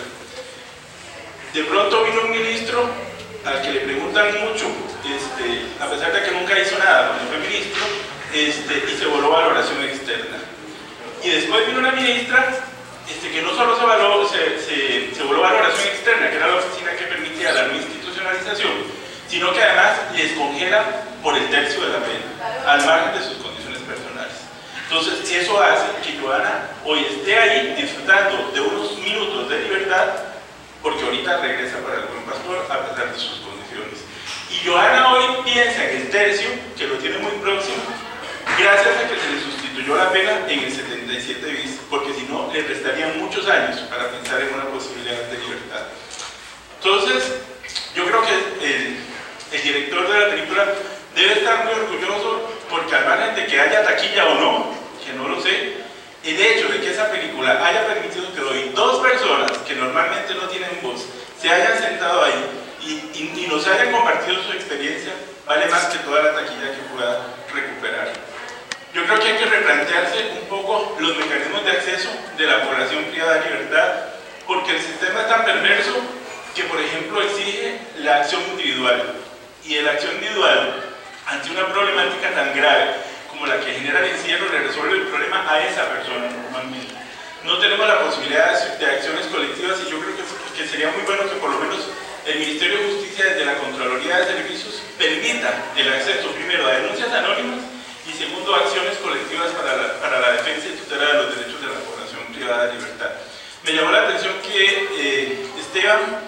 De pronto vino un ministro al que le preguntan mucho, a pesar de que nunca hizo nada cuando fue ministro, y se voló valoración externa. Y después vino una ministra que no solo se voló valoración externa, que era la oficina que permitía la no institucionalización, sino que además les congela por el tercio de la pena, al margen de sus condiciones personales. Entonces, eso hace que Johanna hoy esté ahí disfrutando de unos minutos de libertad, porque ahorita regresa para el Buen Pastor a pesar de sus condiciones. Y Johanna hoy piensa en el tercio, que lo tiene muy próximo, gracias a que se le sustituyó la pena en el 77 bis, porque si no, le restarían muchos años para pensar en una posibilidad de libertad. Entonces, yo creo que el director de la película debe estar muy orgulloso, porque al margen de que haya taquilla o no, que no lo sé, el hecho de que esa película haya permitido que hoy 2 personas que normalmente no tienen voz se hayan sentado ahí y nos hayan compartido su experiencia, vale más que toda la taquilla que pueda recuperar. Yo creo que hay que replantearse un poco los mecanismos de acceso de la población privada de libertad, porque el sistema es tan perverso que, por ejemplo, exige la acción individual, y la acción individual ante una problemática tan grave como la que genera el encierro le resuelve el problema a esa persona normalmente. No tenemos la posibilidad de acciones colectivas, y yo creo que sería muy bueno que por lo menos el Ministerio de Justicia, desde la Contraloría de Servicios, permita el acceso primero a denuncias anónimas y segundo a acciones colectivas para la defensa y tutela de los derechos de la población privada de libertad. Me llamó la atención que Esteban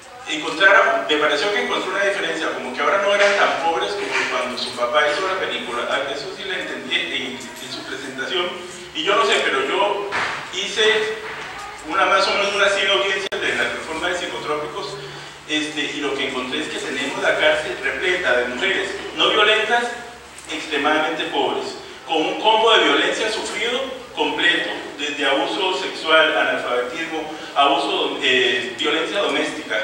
me pareció que encontró una diferencia, como que ahora no eran tan pobres como cuando su papá hizo la película. Eso sí le entendí en su presentación, y yo no sé, pero yo hice más o menos unas 100 audiencias de la reforma de psicotrópicos, y lo que encontré es que tenemos la cárcel repleta de mujeres no violentas, extremadamente pobres, con un combo de violencia sufrido completo, desde abuso sexual, analfabetismo, violencia doméstica.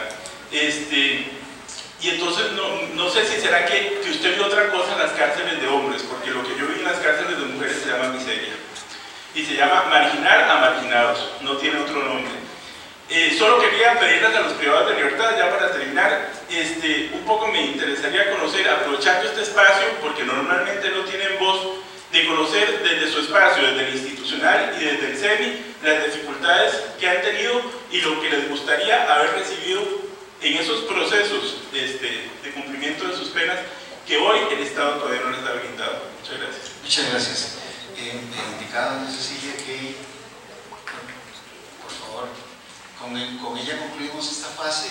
Y entonces no sé si será que usted vio otra cosa en las cárceles de hombres, porque lo que yo vi en las cárceles de mujeres se llama miseria, y se llama marginar a marginados, no tiene otro nombre. Solo quería pedirles a los privados de libertad, ya para terminar, un poco me interesaría conocer, aprovechando este espacio, porque normalmente no tienen voz, de conocer desde su espacio, desde el institucional y desde el SEMI, las dificultades que han tenido y lo que les gustaría haber recibido en esos procesos de cumplimiento de sus penas, que hoy el Estado todavía no les ha brindado. Muchas gracias. Muchas gracias. Indicada Cecilia que, por favor, con ella concluimos esta fase.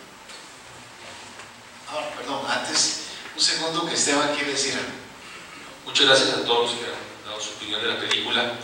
Perdón, antes, un segundo, que Esteban quiere decir algo. Muchas gracias a todos los que han dado su opinión de la película.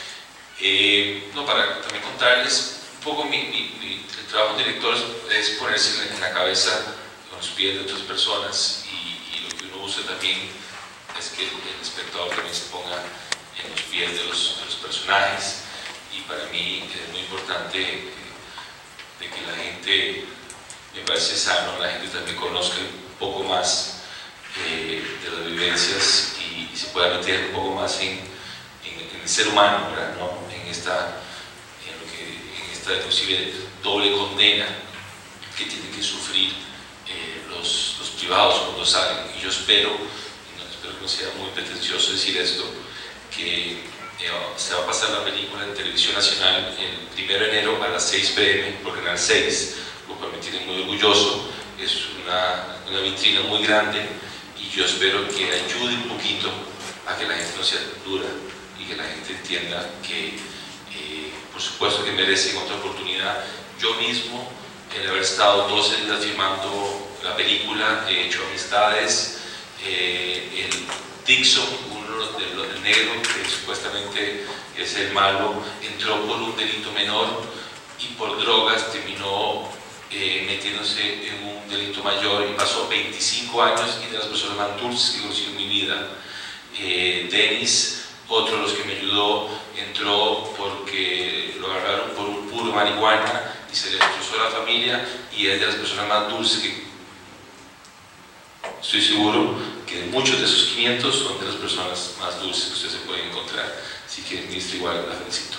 Para también contarles un poco el trabajo del director es ponerse en la cabeza, en los pies de otras personas, y lo que uno busca también es que el espectador también se ponga en los pies de los personajes, y para mí es muy importante de que la gente, me parece sano, la gente también conozca un poco más de las vivencias y se pueda meter un poco más en el ser humano, ¿verdad? ¿No? en esta inclusive doble condena que tienen que sufrir los privados cuando salen. Y yo espero que no sea muy pretencioso decir esto, que se va a pasar la película en Televisión Nacional el 1 de enero a las 6 p.m. por Canal 6, lo cual me tiene muy orgulloso. Es una vitrina muy grande, y yo espero que ayude un poquito a que la gente no sea dura y que la gente entienda que por supuesto que merecen otra oportunidad. Yo mismo, el haber estado 12 días filmando la película, he hecho amistades. El Dixon, el negro, que supuestamente es el malo, entró por un delito menor y por drogas terminó metiéndose en un delito mayor y pasó 25 años y de las personas más dulces que conocí en mi vida. Denis, otro de los que me ayudó, entró porque lo agarraron por un puro marihuana y se le destrozó la familia, y es de las personas más dulces que estoy seguro que muchos de esos 500 son de las personas más dulces que usted se puede encontrar. Así que, ministra, igual la felicito.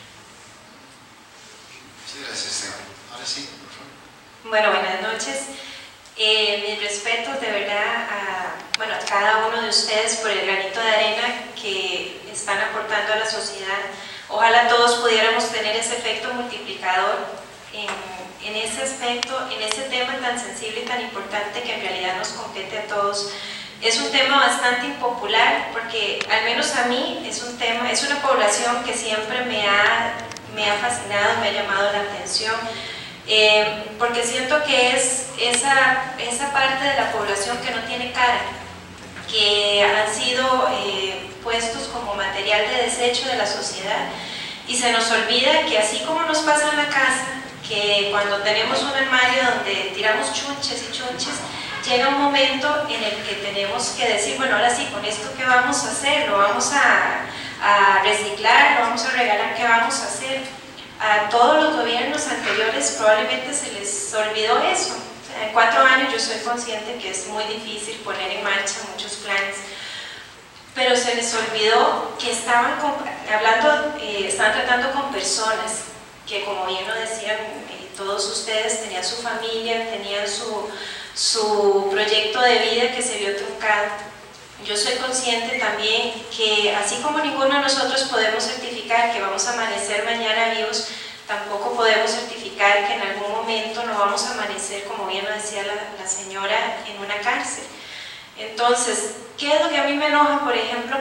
Muchas gracias, Esteban. Ahora sí, por favor. Bueno, buenas noches. Mis respetos de verdad a cada uno de ustedes por el granito de arena que están aportando a la sociedad. Ojalá todos pudiéramos tener ese efecto multiplicador en ese aspecto, en ese tema tan sensible y tan importante que en realidad nos compete a todos. Es un tema bastante impopular porque, al menos a mí, es una población que siempre me ha fascinado, me ha llamado la atención. Porque siento que es esa parte de la población que no tiene cara, que han sido puestos como material de desecho de la sociedad, y se nos olvida que, así como nos pasa en la casa, que cuando tenemos un armario donde tiramos chunches y chunches, llega un momento en el que tenemos que decir, bueno, ahora sí, con esto ¿qué vamos a hacer? ¿Lo vamos a reciclar? ¿Lo vamos a regalar? ¿Qué vamos a hacer? A todos los gobiernos anteriores probablemente se les olvidó eso. O sea, en 4 años yo soy consciente que es muy difícil poner en marcha muchos planes, pero se les olvidó que estaban tratando con personas que, como bien lo decían todos ustedes, tenían su familia, tenían su proyecto de vida que se vio truncado. Yo soy consciente también que, así como ninguno de nosotros podemos certificar que vamos a amanecer mañana vivos, tampoco podemos certificar que en algún momento no vamos a amanecer, como bien lo decía la señora, en una cárcel. Entonces, ¿qué es lo que a mí me enoja, por ejemplo,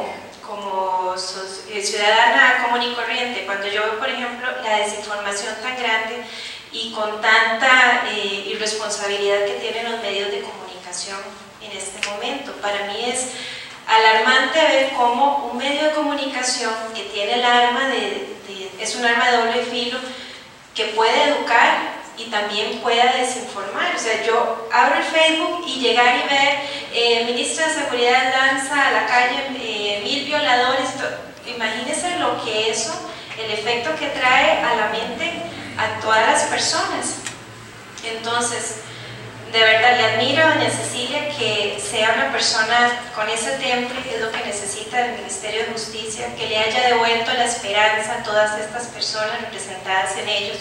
como ciudadana común y corriente? Cuando yo veo, por ejemplo, la desinformación tan grande y con tanta irresponsabilidad que tienen los medios de comunicación en este momento. Para mí es alarmante ver cómo un medio de comunicación que tiene el arma es un arma de doble filo, que puede educar y también pueda desinformar. O sea, yo abro el Facebook y llegar y ver ministra de Seguridad lanza a la calle 1000 violadores. Imagínense lo que eso, el efecto que trae a la mente a todas las personas. Entonces, de verdad le admiro a doña Cecilia que sea una persona con ese temple, que es lo que necesita el Ministerio de Justicia, que le haya devuelto la esperanza a todas estas personas representadas en ellos,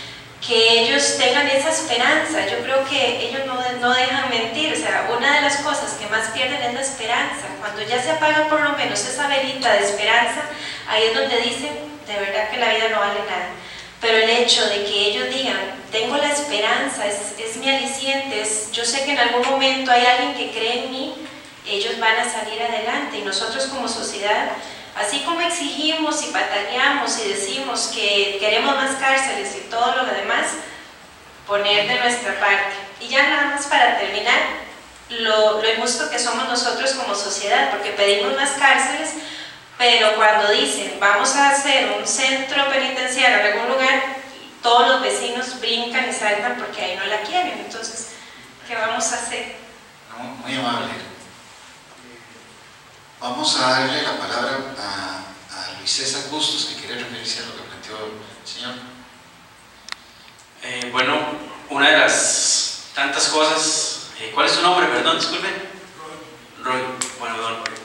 que ellos tengan esa esperanza. Yo creo que ellos no dejan mentir. O sea, una de las cosas que más pierden es la esperanza. Cuando ya se apaga por lo menos esa velita de esperanza, ahí es donde dicen de verdad que la vida no vale nada. Pero el hecho de que ellos digan, tengo la esperanza, es mi aliciente, yo sé que en algún momento hay alguien que cree en mí, ellos van a salir adelante. Y nosotros como sociedad, así como exigimos y batallamos y decimos que queremos más cárceles y todo lo demás, poner de nuestra parte. Y ya nada más para terminar, lo injusto que somos nosotros como sociedad, porque pedimos más cárceles, pero cuando dicen vamos a hacer un centro penitenciario en algún lugar, todos los vecinos brincan y saltan porque ahí no la quieren. Entonces, ¿qué vamos a hacer? No, muy amable. Vamos a darle la palabra a Luis César Bustos, que quiere referirse a lo que planteó el señor. Bueno, una de las tantas cosas, ¿cuál es su nombre? Perdón, disculpen. Roy. Bueno, don Roy.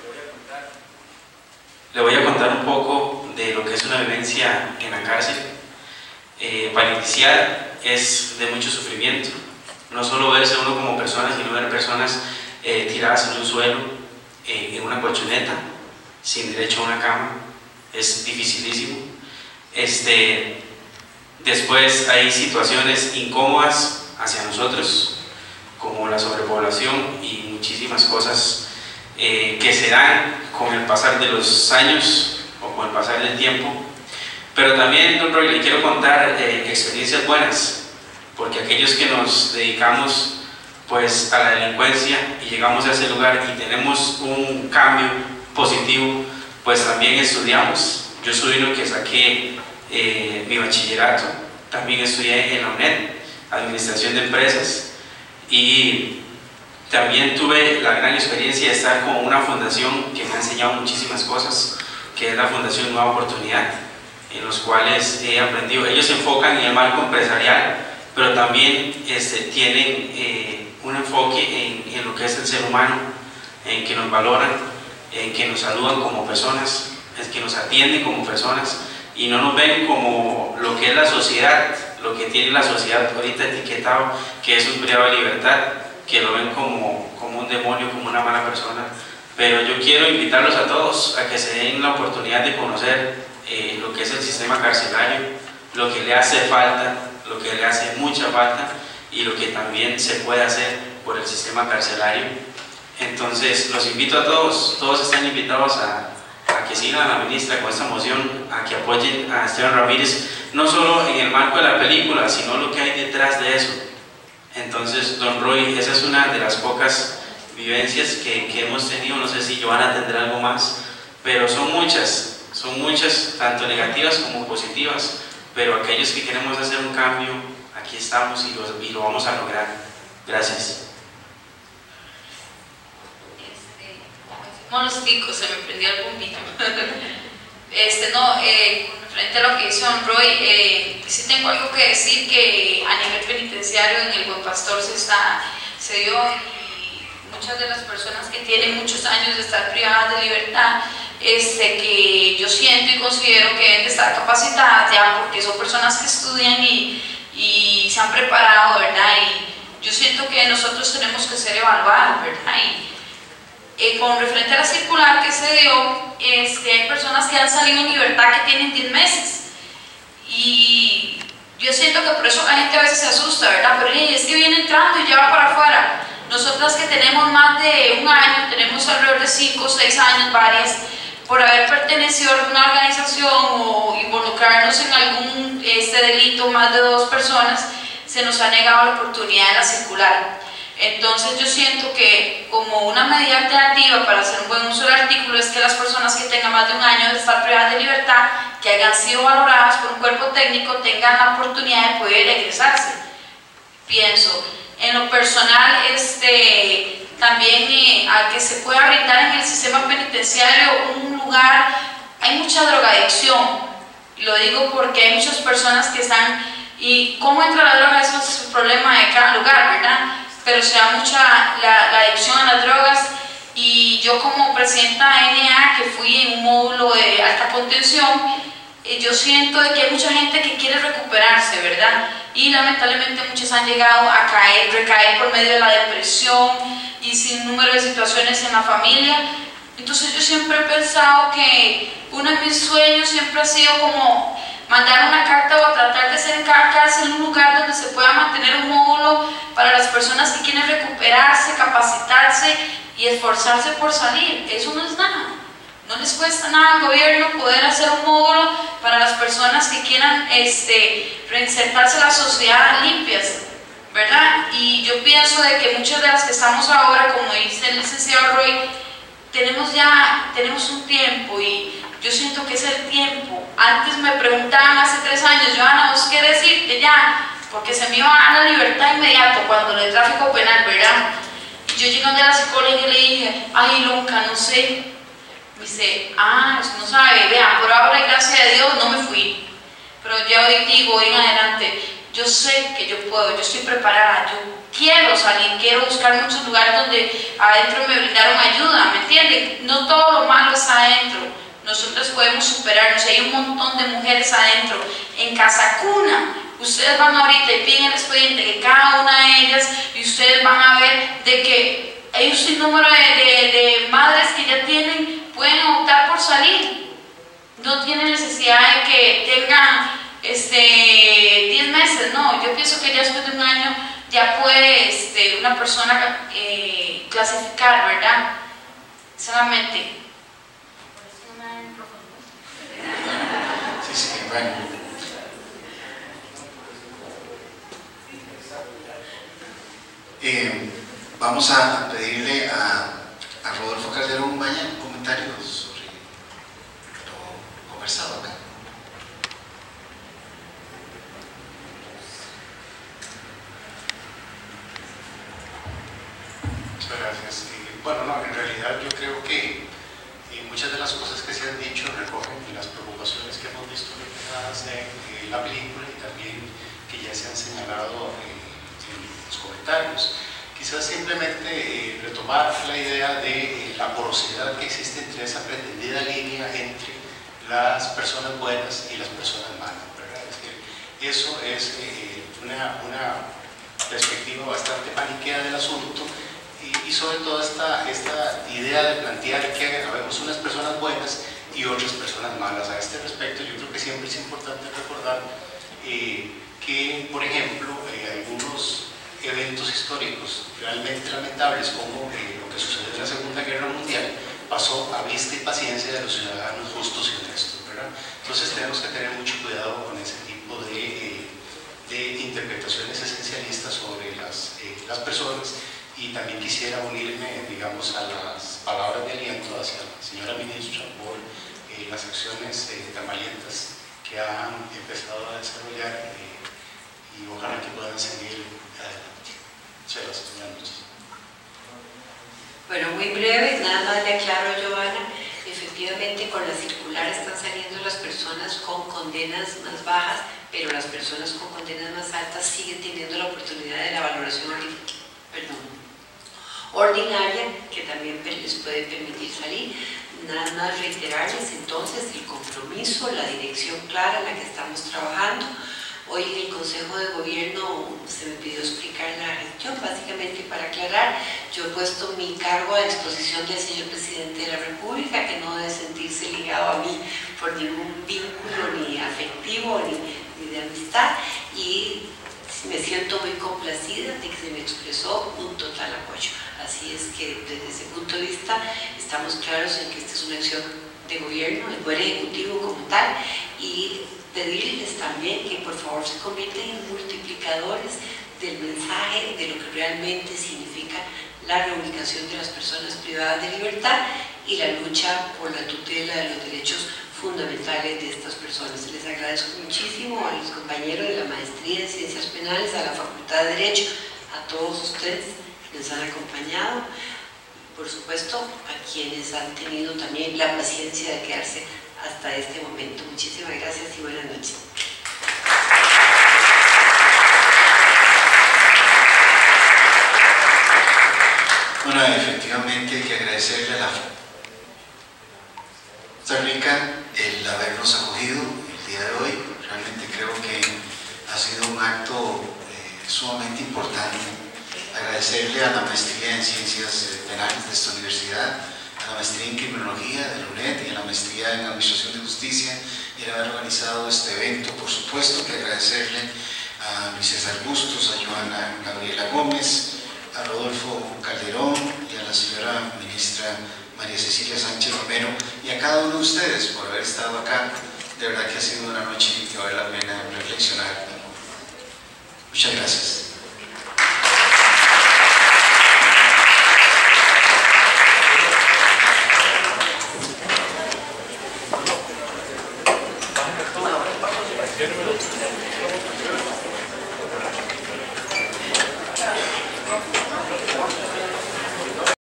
Le voy a contar un poco de lo que es una vivencia en la cárcel. Para iniciar, es de mucho sufrimiento. No solo verse uno como persona, sino ver personas tiradas en un suelo, en una colchoneta, sin derecho a una cama. Es dificilísimo. Después hay situaciones incómodas hacia nosotros, como la sobrepoblación y muchísimas cosas que se dan con el pasar de los años o con el pasar del tiempo. Pero también, don Roy, le quiero contar experiencias buenas, porque aquellos que nos dedicamos pues a la delincuencia y llegamos a ese lugar y tenemos un cambio positivo, pues también estudiamos. Yo soy uno que saqué mi bachillerato, también estudié en la UNED, administración de empresas, y también tuve la gran experiencia de estar con una fundación que me ha enseñado muchísimas cosas, que es la Fundación Nueva Oportunidad, en los cuales he aprendido. Ellos se enfocan en el marco empresarial, pero también tienen un enfoque en lo que es el ser humano, en que nos valoran, en que nos saludan como personas, en que nos atienden como personas y no nos ven como lo que es la sociedad, lo que tiene la sociedad ahorita etiquetado, que es un privado de libertad, que lo ven como un demonio, como una mala persona. Pero yo quiero invitarlos a todos a que se den la oportunidad de conocer lo que es el sistema carcelario, lo que le hace falta, lo que le hace mucha falta y lo que también se puede hacer por el sistema carcelario. Entonces los invito a todos están invitados a que sigan a la ministra con esta moción, a que apoyen a Esteban Ramírez, no solo en el marco de la película, sino lo que hay detrás de eso. Entonces, don Roy, esa es una de las pocas vivencias que hemos tenido. No sé si Joana tendrá algo más, pero son muchas, tanto negativas como positivas, pero aquellos que queremos hacer un cambio, aquí estamos y lo vamos a lograr. Gracias. Como los ticos, se me prendió el bombillo. Frente a lo que dice don Roy, sí tengo algo que decir, que a nivel penitenciario en el Buen Pastor se dio, y muchas de las personas que tienen muchos años de estar privadas de libertad, que yo siento y considero que deben de estar capacitadas ya, porque son personas que estudian y se han preparado, ¿verdad? Y yo siento que nosotros tenemos que ser evaluados, ¿verdad? Con referente a la circular que se dio, hay personas que han salido en libertad que tienen 10 meses, y yo siento que por eso la gente a veces se asusta, ¿verdad? Pero es que viene entrando y ya va para afuera. Nosotras que tenemos más de un año, tenemos alrededor de 5 o 6 años, varias, por haber pertenecido a alguna organización o involucrarnos en algún delito, más de 2 personas, se nos ha negado la oportunidad de la circular. Entonces yo siento que como una medida alternativa para hacer un buen uso del artículo es que las personas que tengan más de un año de estar privadas de libertad, que hayan sido valoradas por un cuerpo técnico, tengan la oportunidad de poder egresarse. Pienso, en lo personal, también al que se pueda brindar en el sistema penitenciario un lugar, hay mucha drogadicción, lo digo porque hay muchas personas que están, y cómo entra la droga, eso es el problema de cada lugar, ¿verdad? Pero se da mucha la adicción a las drogas, y yo como presidenta de NA, que fui en un módulo de alta contención, yo siento de que hay mucha gente que quiere recuperarse, ¿verdad? Y lamentablemente muchos han llegado a recaer por medio de la depresión y sin número de situaciones en la familia. Entonces yo siempre he pensado que uno de mis sueños siempre ha sido como mandar una carta o tratar de ser en cada cárcel un lugar donde se pueda mantener un módulo para las personas que quieren recuperarse, capacitarse y esforzarse por salir. Eso no es nada, no les cuesta nada al gobierno poder hacer un módulo para las personas que quieran reinsertarse a la sociedad limpias, ¿verdad? Y yo pienso de que muchas de las que estamos ahora, como dice el licenciado Roy, tenemos un tiempo, y yo siento que es el tiempo. Antes me preguntaban hace 3 años, Joana, ¿vos qué decirte ya? Porque se me iba a dar la libertad inmediato cuando el tráfico penal, ¿verdad? Y yo llegué a la psicóloga y le dije, ay, Lunca, no sé. Me dice, usted no sabe, vea, por ahora, gracias a Dios, no me fui. Pero ya hoy digo, hoy en adelante, yo sé que yo puedo, yo estoy preparada, yo quiero salir, quiero buscar muchos lugares donde adentro me brindaron ayuda, ¿me entienden? No todo lo malo está adentro. Nosotros podemos superarnos, hay un montón de mujeres adentro, en Casa Cuna. Ustedes van ahorita y piden el expediente de cada una de ellas, y ustedes van a ver de que hay un sinnúmero de madres que ya pueden optar por salir. No tienen necesidad de que tengan 10 meses, no. Yo pienso que ya después de un año ya puede una persona clasificar, ¿verdad? Solamente. Sí, bueno. Vamos a pedirle a Rodolfo Calderón Maya un comentario sobre lo conversado acá. Muchas gracias. Bueno, no, en realidad yo creo que muchas de las cosas que se han dicho recogen las preocupaciones que hemos visto reflejadas en la película y también que ya se han señalado en los comentarios. Quizás simplemente retomar la idea de la porosidad que existe entre esa pretendida línea entre las personas buenas y las personas malas, ¿verdad? Es decir, eso es una perspectiva bastante maniquea del asunto y sobre todo esta idea de plantear que habemos unas personas buenas y otras personas malas. A este respecto yo creo que siempre es importante recordar que, por ejemplo, algunos eventos históricos realmente lamentables como lo que sucedió en la Segunda Guerra Mundial pasó a vista y paciencia de los ciudadanos justos y honestos, ¿verdad? Entonces tenemos que tener mucho cuidado con ese tipo de interpretaciones esencialistas sobre las personas. Y también quisiera unirme, digamos, a las palabras de aliento hacia la señora ministra por las acciones tan valientes que han empezado a desarrollar y ojalá que puedan seguir adelante. Muchas gracias, buenas noches. Bueno, muy breve, nada más le aclaro, Joana, efectivamente con la circular están saliendo las personas con condenas más bajas, pero las personas con condenas más altas siguen teniendo la oportunidad de la valoración ordinaria, que también les puede permitir salir. Nada más reiterarles entonces el compromiso, la dirección clara en la que estamos trabajando. Hoy en el Consejo de Gobierno se me pidió explicar la gestión, básicamente para aclarar, yo he puesto mi cargo a disposición del señor Presidente de la República, que no debe sentirse ligado a mí por ningún vínculo ni afectivo ni de amistad, y me siento muy complacida de que se me expresó un total apoyo. Así es que desde ese punto de vista estamos claros en que esta es una acción de gobierno, del Poder Ejecutivo como tal, y pedirles también que por favor se conviertan en multiplicadores del mensaje de lo que realmente significa la reubicación de las personas privadas de libertad y la lucha por la tutela de los derechos fundamentales de estas personas. Les agradezco muchísimo a los compañeros de la Maestría en Ciencias Penales, a la Facultad de Derecho, a todos ustedes que nos han acompañado, por supuesto a quienes han tenido también la paciencia de quedarse hasta este momento. Muchísimas gracias y buenas noches. Bueno, efectivamente hay que agradecerle a la Costa Rica el habernos acogido el día de hoy. Realmente creo que ha sido un acto sumamente importante. Agradecerle a la Maestría en Ciencias Penales de esta universidad, a la Maestría en Criminología de la UNED y a la Maestría en Administración de Justicia y haber organizado este evento. Por supuesto que agradecerle a Luis César Bustos, a Joana Gabriela Gómez, a Rodolfo Calderón y a la señora ministra María Cecilia Sánchez Romero y a cada uno de ustedes por haber estado acá. De verdad que ha sido una noche que vale la pena reflexionar. Muchas gracias. ¿Qué número?